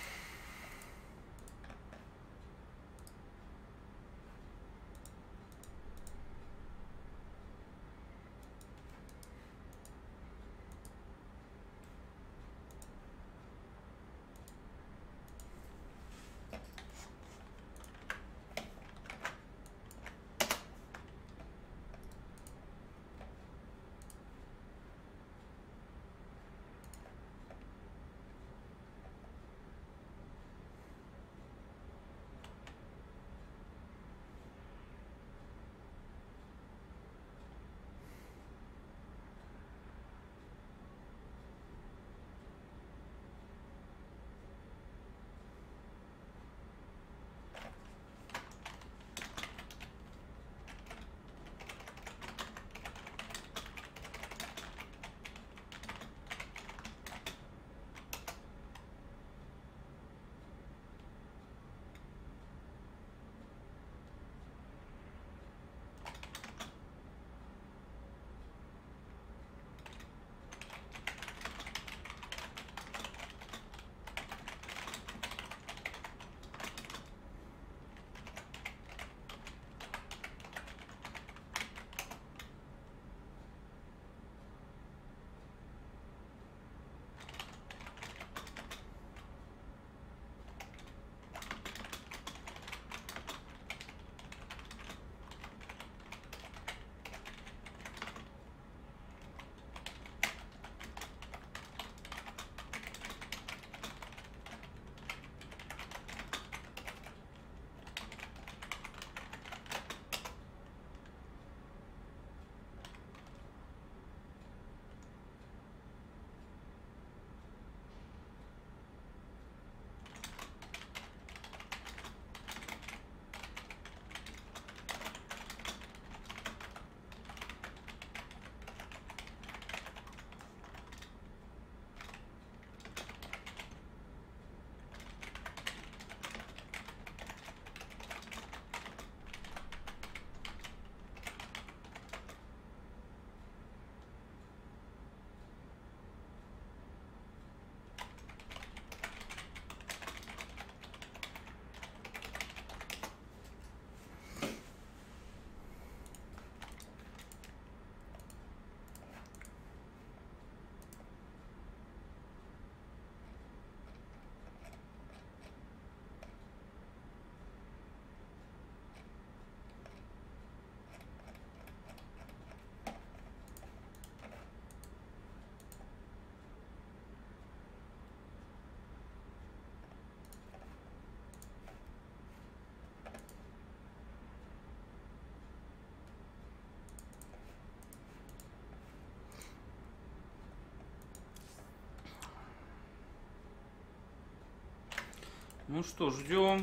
Ну что, ждем.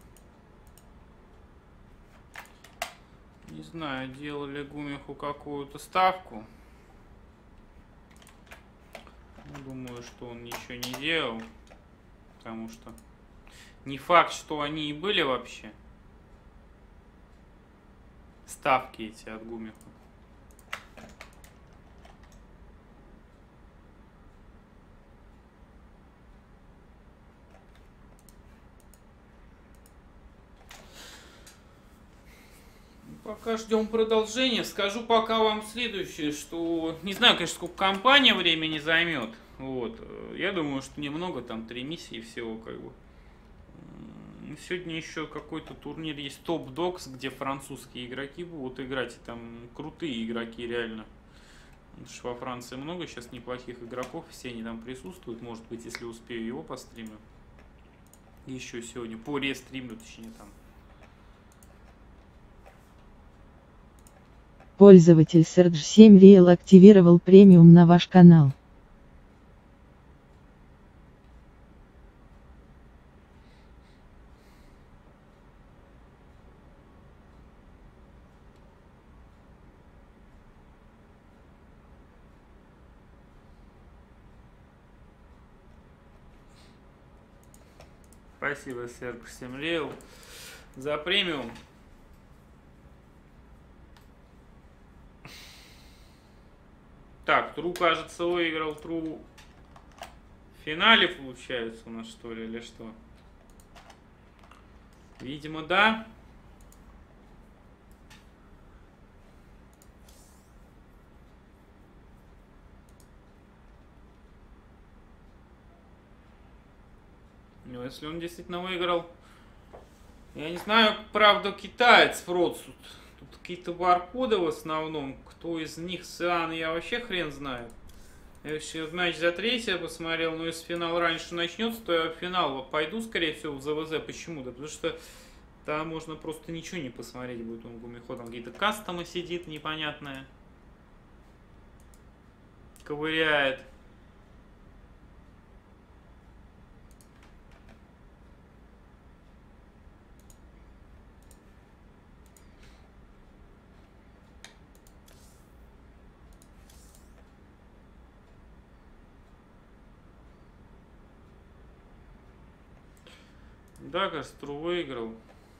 Не знаю, делали Гумиху какую-то ставку. Думаю, что он ничего не делал. Потому что не факт, что они и были вообще. Ставки эти от Гумиха. Пока ждем продолжения. Скажу пока вам следующее, что не знаю, конечно, сколько компания времени займет. Вот. Я думаю, что немного, там три миссии всего, как бы. Сегодня еще какой-то турнир есть Top Dogs, где французские игроки будут играть. И там крутые игроки, реально. Потому что во Франции много сейчас неплохих игроков, все они там присутствуют. Может быть, если успею, его постримлю. Еще сегодня по рестримлю, точнее, там. Пользователь Serge семь Real активировал премиум на ваш канал. Спасибо, Serge семь Real, за премиум. Так, Тру, кажется, выиграл. Тру В финале получается у нас, что ли, или что? Видимо, да. Ну, если он действительно выиграл. Я не знаю, правда, китаец Фродс. Тут, тут какие-то баркоды в основном. Кто из них Сиан, я вообще хрен знаю. Я еще матч за третье посмотрел, но если финал раньше начнется, то я в финал пойду, скорее всего, в ЗВЗ. Почему? Да потому что там можно просто ничего не посмотреть будет. Он гумиходом какие-то кастомы сидит непонятное. Ковыряет. Да, Кастру выиграл.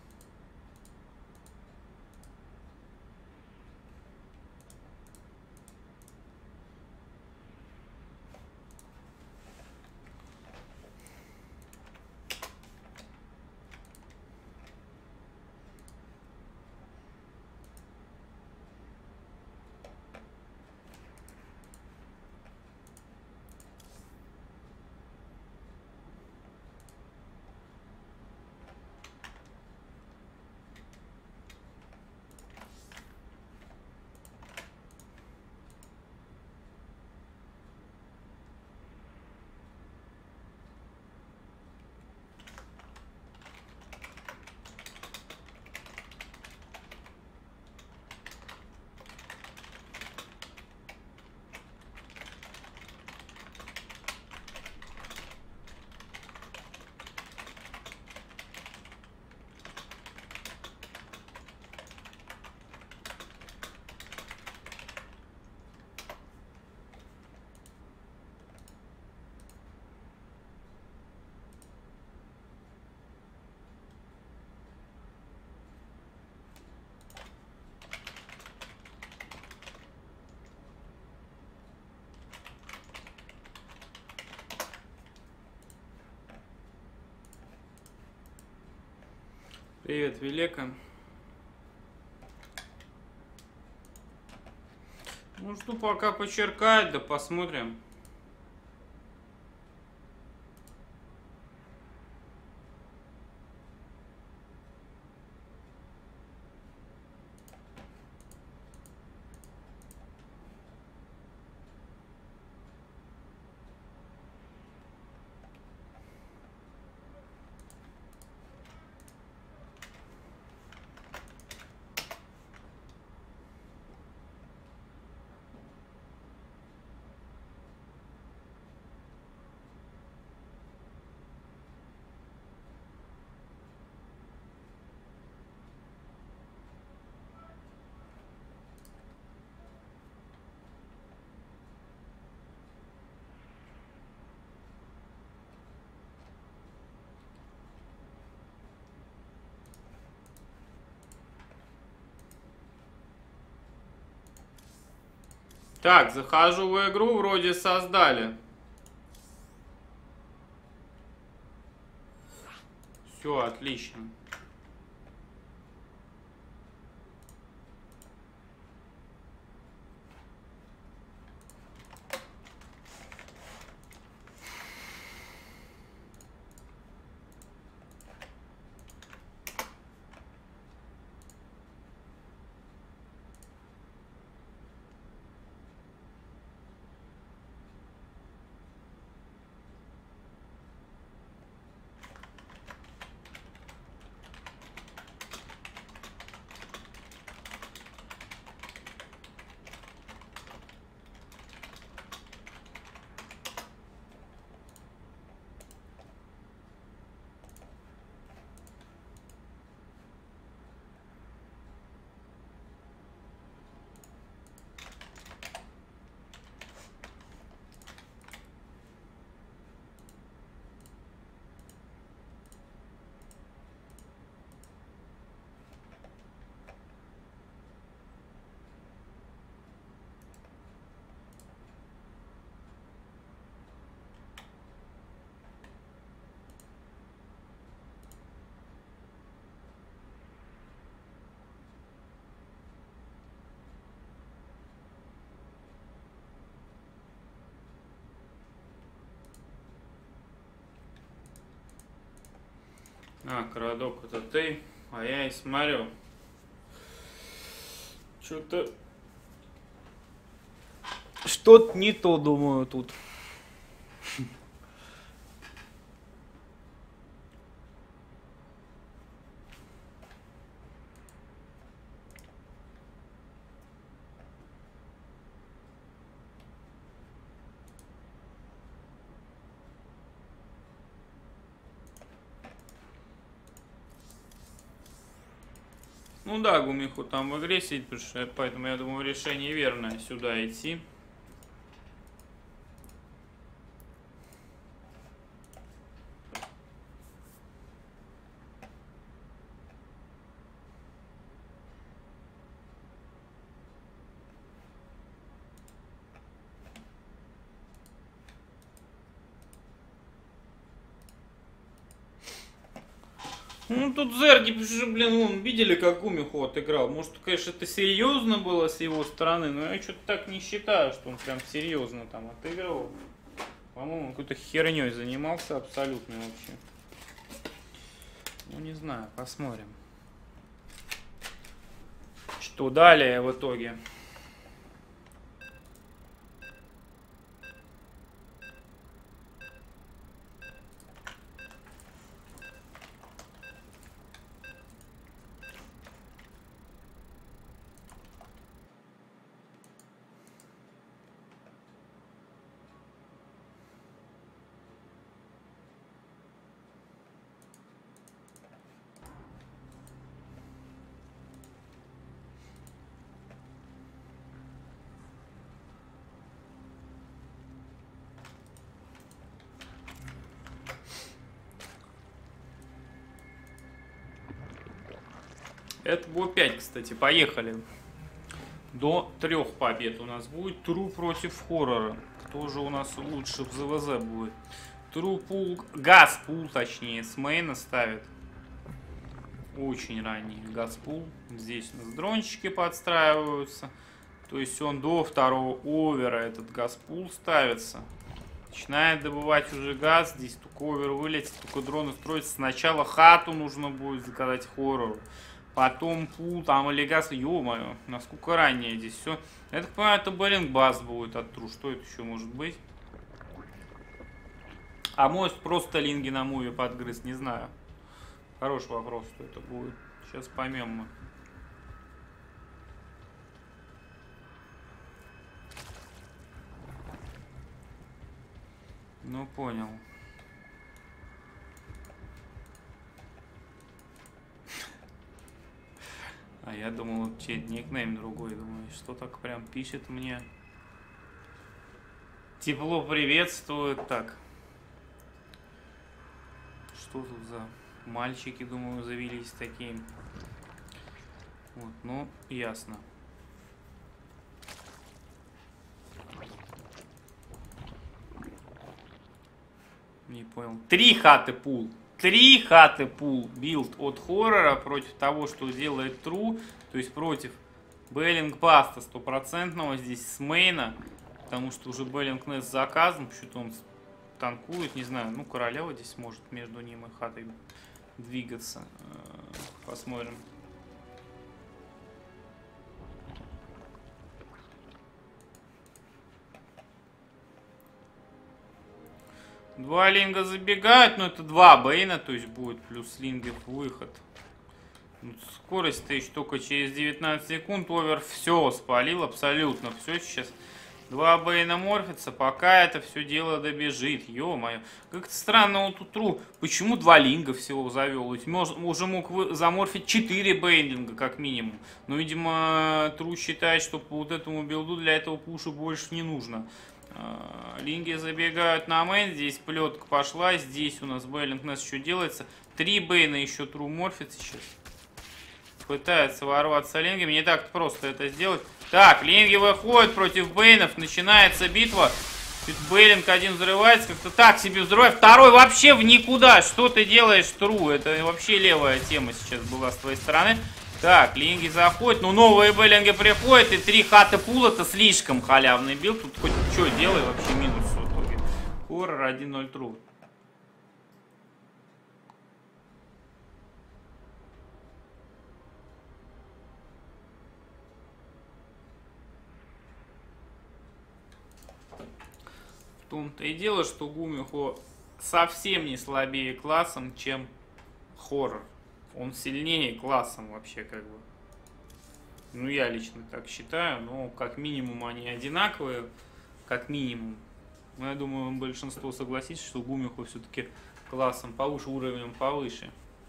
Привет, Велека. Ну, жду пока почеркать, да посмотрим. Так, захожу в игру, вроде создали. Все, отлично. А, Карадок, это ты? А я и смотрю. Что-то... Что-то не то, думаю, тут. Ну да, Гумиху там в игре сидит, потому что, поэтому я думаю, решение верное сюда идти. Ну тут Зерги, блин, вон, видели, как Гумиху отыграл? Может, конечно, это серьезно было с его стороны, но я что-то так не считаю, что он прям серьезно там отыгрывал. По-моему, он какой-то херней занимался абсолютно вообще. Ну, не знаю, посмотрим. Что далее в итоге? Это было пять, кстати. Поехали. До трех побед у нас будет. Тру против хоррора. Кто же у нас лучше в ЗВЗ будет? Тру пул, газ пул, точнее, с мейна ставит. Очень ранний газ пул. Здесь у нас дрончики подстраиваются. То есть он до второго овера этот газ пул ставится. Начинает добывать уже газ. Здесь только овер вылетит, только дроны строятся. Сначала хату нужно будет заказать хоррору. Потом пул, там или газ. Ё-моё, насколько ранее здесь все. Я так понимаю, это Беллинг бас будет от Тру. Что это еще может быть? А может просто линги на муве подгрыз, не знаю. Хороший вопрос, что это будет. Сейчас поймем мы. Ну, понял. А я думал, вообще никнейм другой. Думаю, что так прям пишет мне. Тепло приветствует. Так. Что тут за мальчики, думаю, завелись такие. Вот, ну, ясно. Не понял. Три хаты пул. Три хаты пул билд от хоррора против того, что делает Тру. То есть против Беллинг Баста стопроцентного здесь с мейна. Потому что уже Беллинг Нес заказан. Почему-то он танкует, не знаю. Ну, королева здесь может между ним и хатой двигаться. Посмотрим. Два линга забегают, но это два бейна, то есть будет плюс лингов выход. Скорость-то еще только через девятнадцать секунд. Овер все спалил, абсолютно все сейчас. Два бейна морфится, пока это все дело добежит. Ё-моё. Как-то странно вот тут Тру. Почему два линга всего завел? Ведь мож, уже мог заморфить четыре бейнлинга как минимум. Но, видимо, Тру считает, что по вот этому билду для этого пуша больше не нужно. Линги забегают на мейн. Здесь плетка пошла. Здесь у нас Беллинг Нес еще делается. Три бейна еще Тру морфит сейчас. Пытается ворваться лингами. Не так просто это сделать. Так, линги выходят против бейнов. Начинается битва. Беллинг один взрывается. Как-то так себе взрывает. Второй вообще в никуда. Что ты делаешь, Тру? Это вообще левая тема сейчас была с твоей стороны. Так, линги заходят. Ну, новые Беллинги приходят. И три хаты пула это слишком халявный билд. Тут хоть что делай, вообще минус в итоге. Хоррор один ноль Тру. том-то и дело, что Гумихо совсем не слабее классом, чем хоррор. Он сильнее классом вообще, как бы. Ну, я лично так считаю, но как минимум они одинаковые, как минимум. Но я думаю, большинство согласится, что Гумихо все-таки классом повыше, уровнем повыше.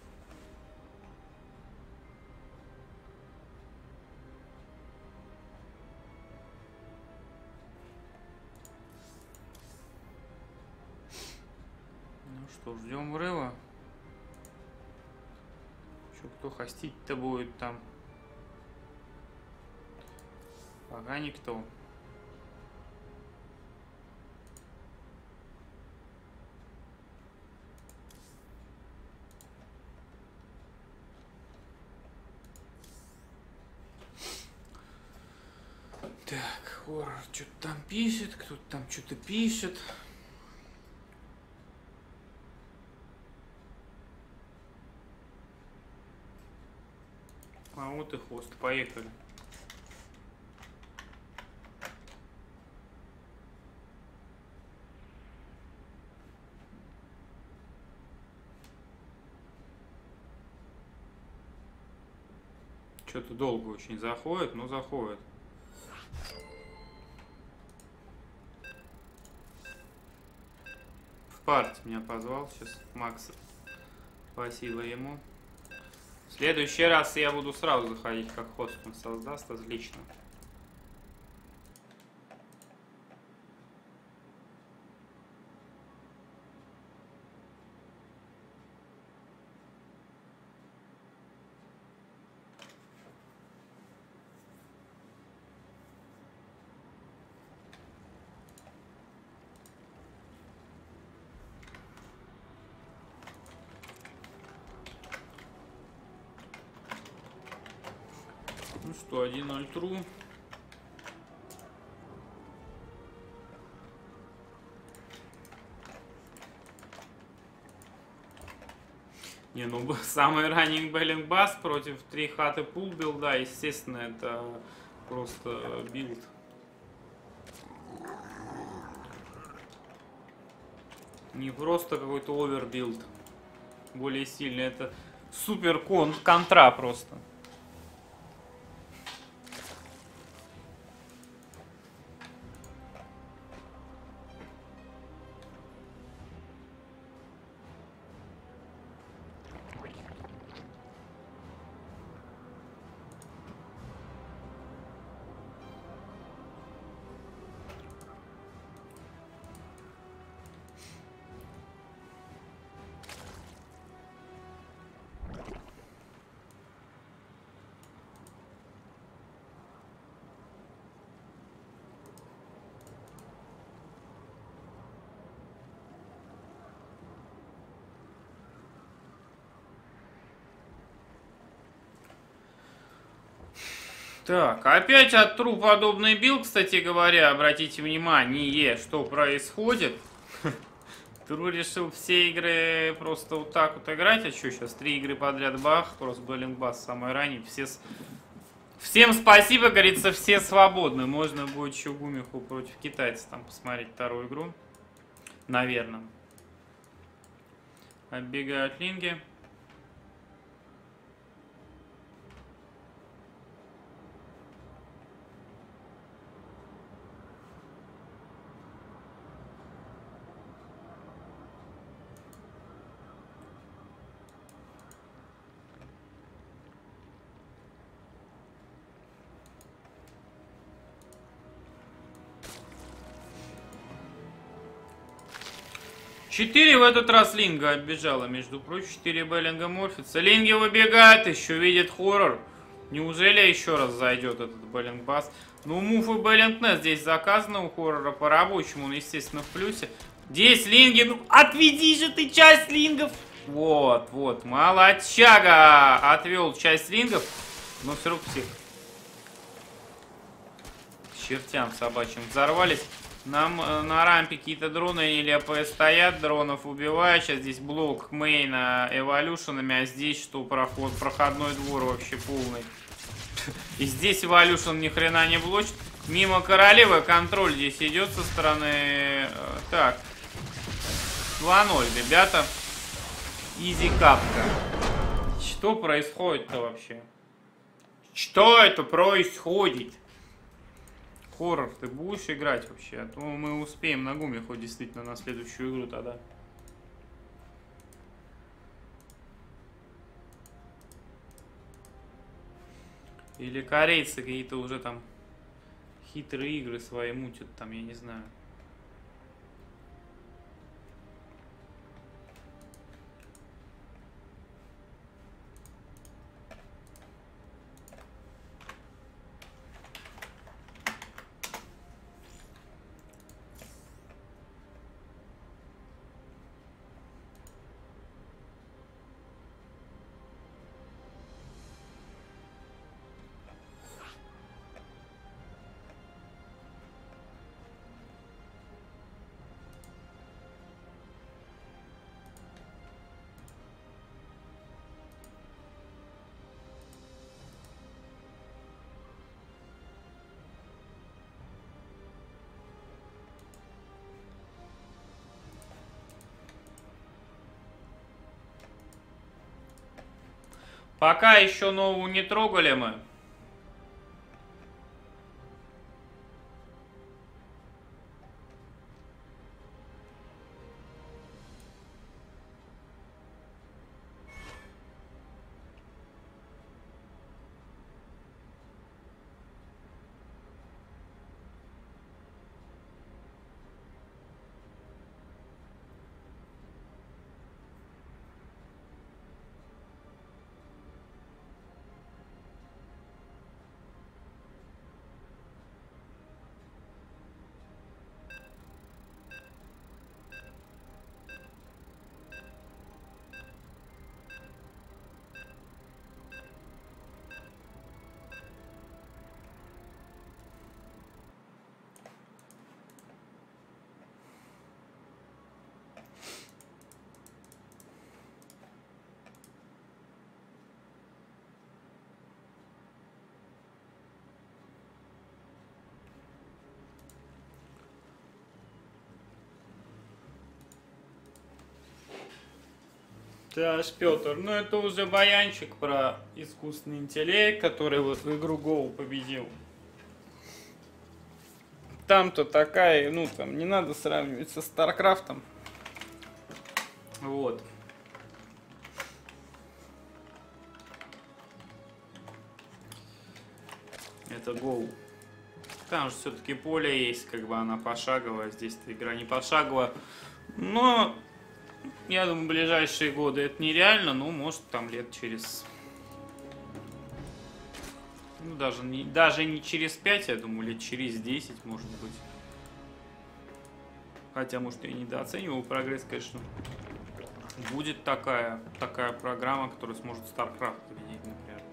Ну что, ждем врыва. Че, кто хостить-то будет там? Пока никто. Так, хоррор что-то там пишет, кто-то там что-то пишет. А вот и хост, поехали. Что-то долго очень заходит, но заходит. В парте меня позвал сейчас Макс. Спасибо ему. В следующий раз я буду сразу заходить, как хост он создаст, отлично. Ну что, один ноль тру. Не, ну самый ранний Беллинг Бас против три хаты пул билда, естественно, это просто билд. Не просто какой-то овербилд. Более сильный, это супер кон контра просто. Так, опять от тру подобный билд, кстати говоря, обратите внимание, что происходит. Тру решил все игры просто вот так вот играть, а что сейчас, три игры подряд бах, просто Беллинг Бас самый ранний, все... С... Всем спасибо, говорится, все свободны, можно будет еще Гумиху против китайца там посмотреть вторую игру, наверное. Оббегают линги. Четыре в этот раз Линга отбежала, между прочим, четыре Беллинга морфится. Линги выбегает, еще видит хоррор. Неужели еще раз зайдет этот Беллинг Бас? Ну, мув и Беллинг Нет здесь заказано у хоррора по рабочему, он, естественно, в плюсе. Здесь Линги, ну отведи же ты часть лингов. Вот, вот, молодчага. Отвел часть лингов, но все равно псих. К чертям собачьим взорвались. Нам э, на рампе какие-то дроны или АПС стоят, дронов убивают. Сейчас здесь блок мейна эволюшенами, а здесь что, проход, проходной двор вообще полный. И здесь эволюшен ни хрена не блочит. Мимо королевы контроль здесь идет со стороны... э, Так. два ноль, ребята. Изи капка. Что происходит-то вообще? Что это происходит? Хоррор, ты будешь играть вообще? А то мы успеем на гуме хоть действительно на следующую игру тогда. Или корейцы какие-то уже там хитрые игры свои мутят там, я не знаю. Пока еще новую не трогали мы. Да, Петр, ну это уже баянчик про искусственный интеллект, который вот в игру Go победил. Там-то такая, ну там не надо сравнивать со Старкрафтом. Вот. Это Go. Там же все-таки поле есть, как бы она пошаговая, здесь-то игра не пошаговая. Но я думаю, в ближайшие годы это нереально, ну, может, там лет через... Ну, даже не, даже не через пять, я думаю, лет через десять, может быть. Хотя, может, я недооцениваю прогресс, конечно. Будет такая, такая программа, которая сможет StarCraft победить, например.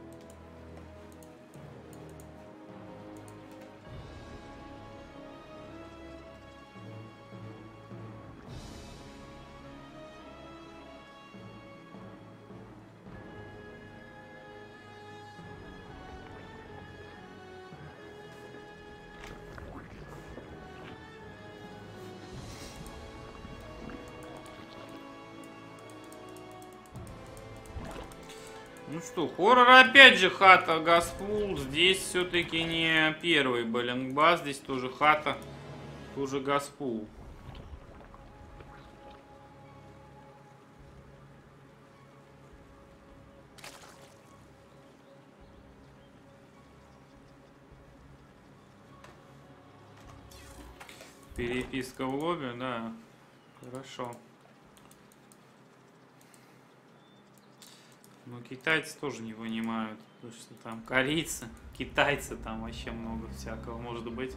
Ну что, хоррор опять же хата Гаспул. Здесь все-таки не первый Баленгбас, здесь тоже хата, тоже Гаспул. Переписка в лобби, да, хорошо. Но китайцы тоже не вынимают, потому что там корейцы, китайцы, там вообще много всякого может быть.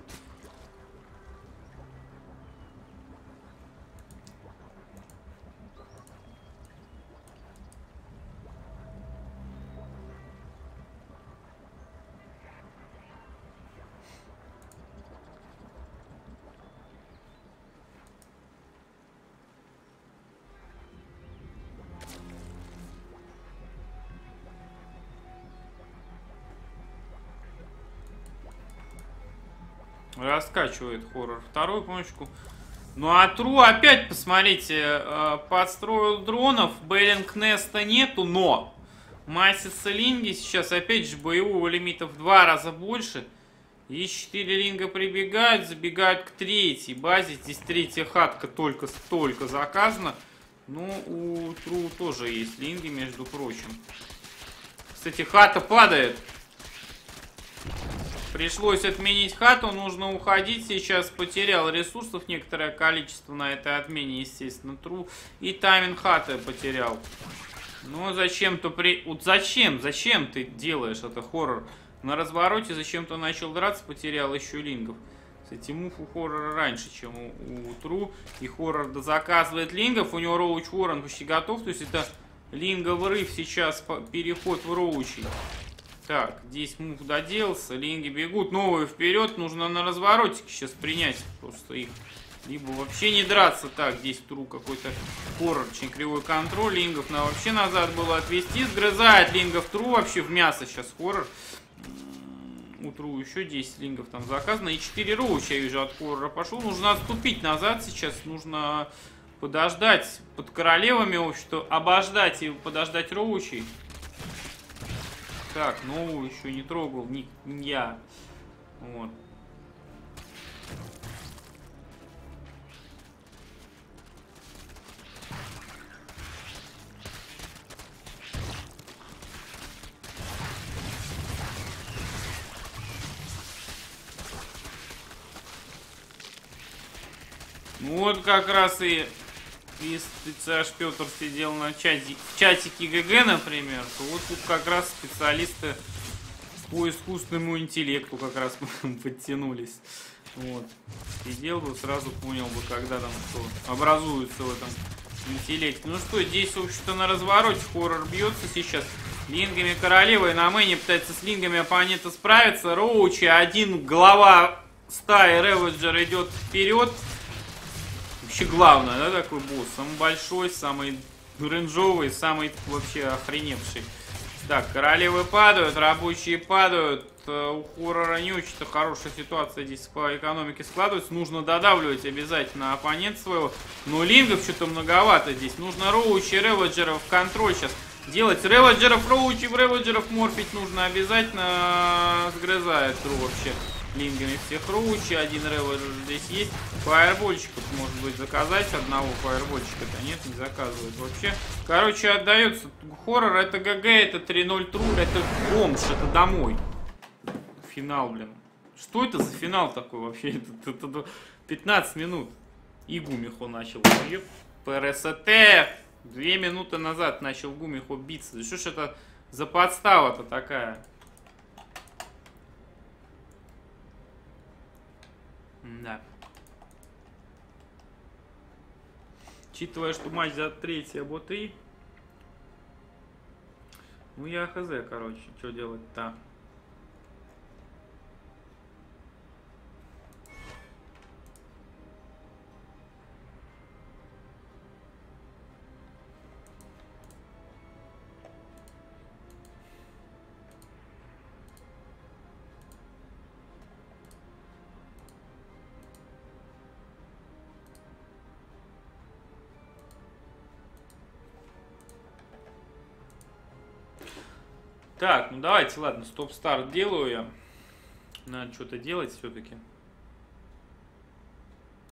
Раскачивает хоррор вторую помощку. Ну а Тру опять, посмотрите, подстроил дронов. Бейлинг Неста нету, но массится линги. Сейчас опять же боевого лимита в два раза больше. И четыре линга прибегают, забегают к третьей базе. Здесь третья хатка только-только заказана. Ну, у Тру тоже есть линги, между прочим. Кстати, хата падает. Пришлось отменить хату, нужно уходить. Сейчас потерял ресурсов некоторое количество на этой отмене, естественно, Тру. И тайминг хаты потерял. Ну, зачем-то при... Вот зачем? Зачем ты делаешь это, хоррор? На развороте зачем-то начал драться, потерял еще лингов. Кстати, мув у хоррора раньше, чем у, у Тру. И хоррор дозаказывает лингов. У него Роуч Ворон почти готов. То есть это линговый рыв сейчас, переход в Роучи. Так, здесь мув доделался. Линги бегут. Новые вперед. Нужно на разворотике сейчас принять просто их. Либо вообще не драться. Так, здесь Тру какой-то хоррор. Очень кривой контроль. Лингов на вообще назад было отвести. Сгрызает лингов Тру вообще в мясо сейчас хоррор. У Тру еще десять лингов там заказано. И четыре роуча я вижу от хоррора пошел. Нужно отступить назад сейчас. Нужно подождать под королевами. В общем-то, обождать и подождать роучей. Так, новую еще не трогал. Не, не я. Вот. Ну вот как раз и если аж Петр сидел на чате, в чатике ГГ, например, то вот тут как раз специалисты по искусственному интеллекту как раз подтянулись. Вот. Сидел бы, сразу понял бы, когда там что образуется в этом интеллекте. Ну что, здесь, в общем-то, на развороте хоррор бьется сейчас. Лингами королевы на мэне пытается с лингами оппонента справиться. Роучи, один глава стаи Реведжер идет вперед. Вообще главное, да, такой босс. Самый большой, самый рейнджовый, самый вообще охреневший. Так, королевы падают, рабочие падают. У хоррора не очень-то хорошая ситуация здесь по экономике складывается. Нужно додавливать обязательно оппонент своего. Но лингов что-то многовато здесь. Нужно роучи, реведжеров в контроль сейчас делать. Реведжеров, роучи, реведжеров морфить нужно обязательно. Сгрызает Тру вообще лингами всех роучи. Один реведжер здесь есть. Фаербольчиков, может быть, заказать. Одного фаербольчика-то нет, не заказывает вообще. Короче, отдается хоррор. Это ГГ, это три ноль Тру, это бомж, это домой. Финал, блин. Что это за финал такой вообще? Это, это, это пятнадцать минут. И Гумихо начал. ПРСТ. Две минуты назад начал Гумихо биться. Да что ж это за подстава-то такая? Да. Учитывая, что матч за третий, а бот три. Ну я хз, короче, что делать-то? Так, ну давайте, ладно, стоп-старт делаю я. Надо что-то делать все-таки.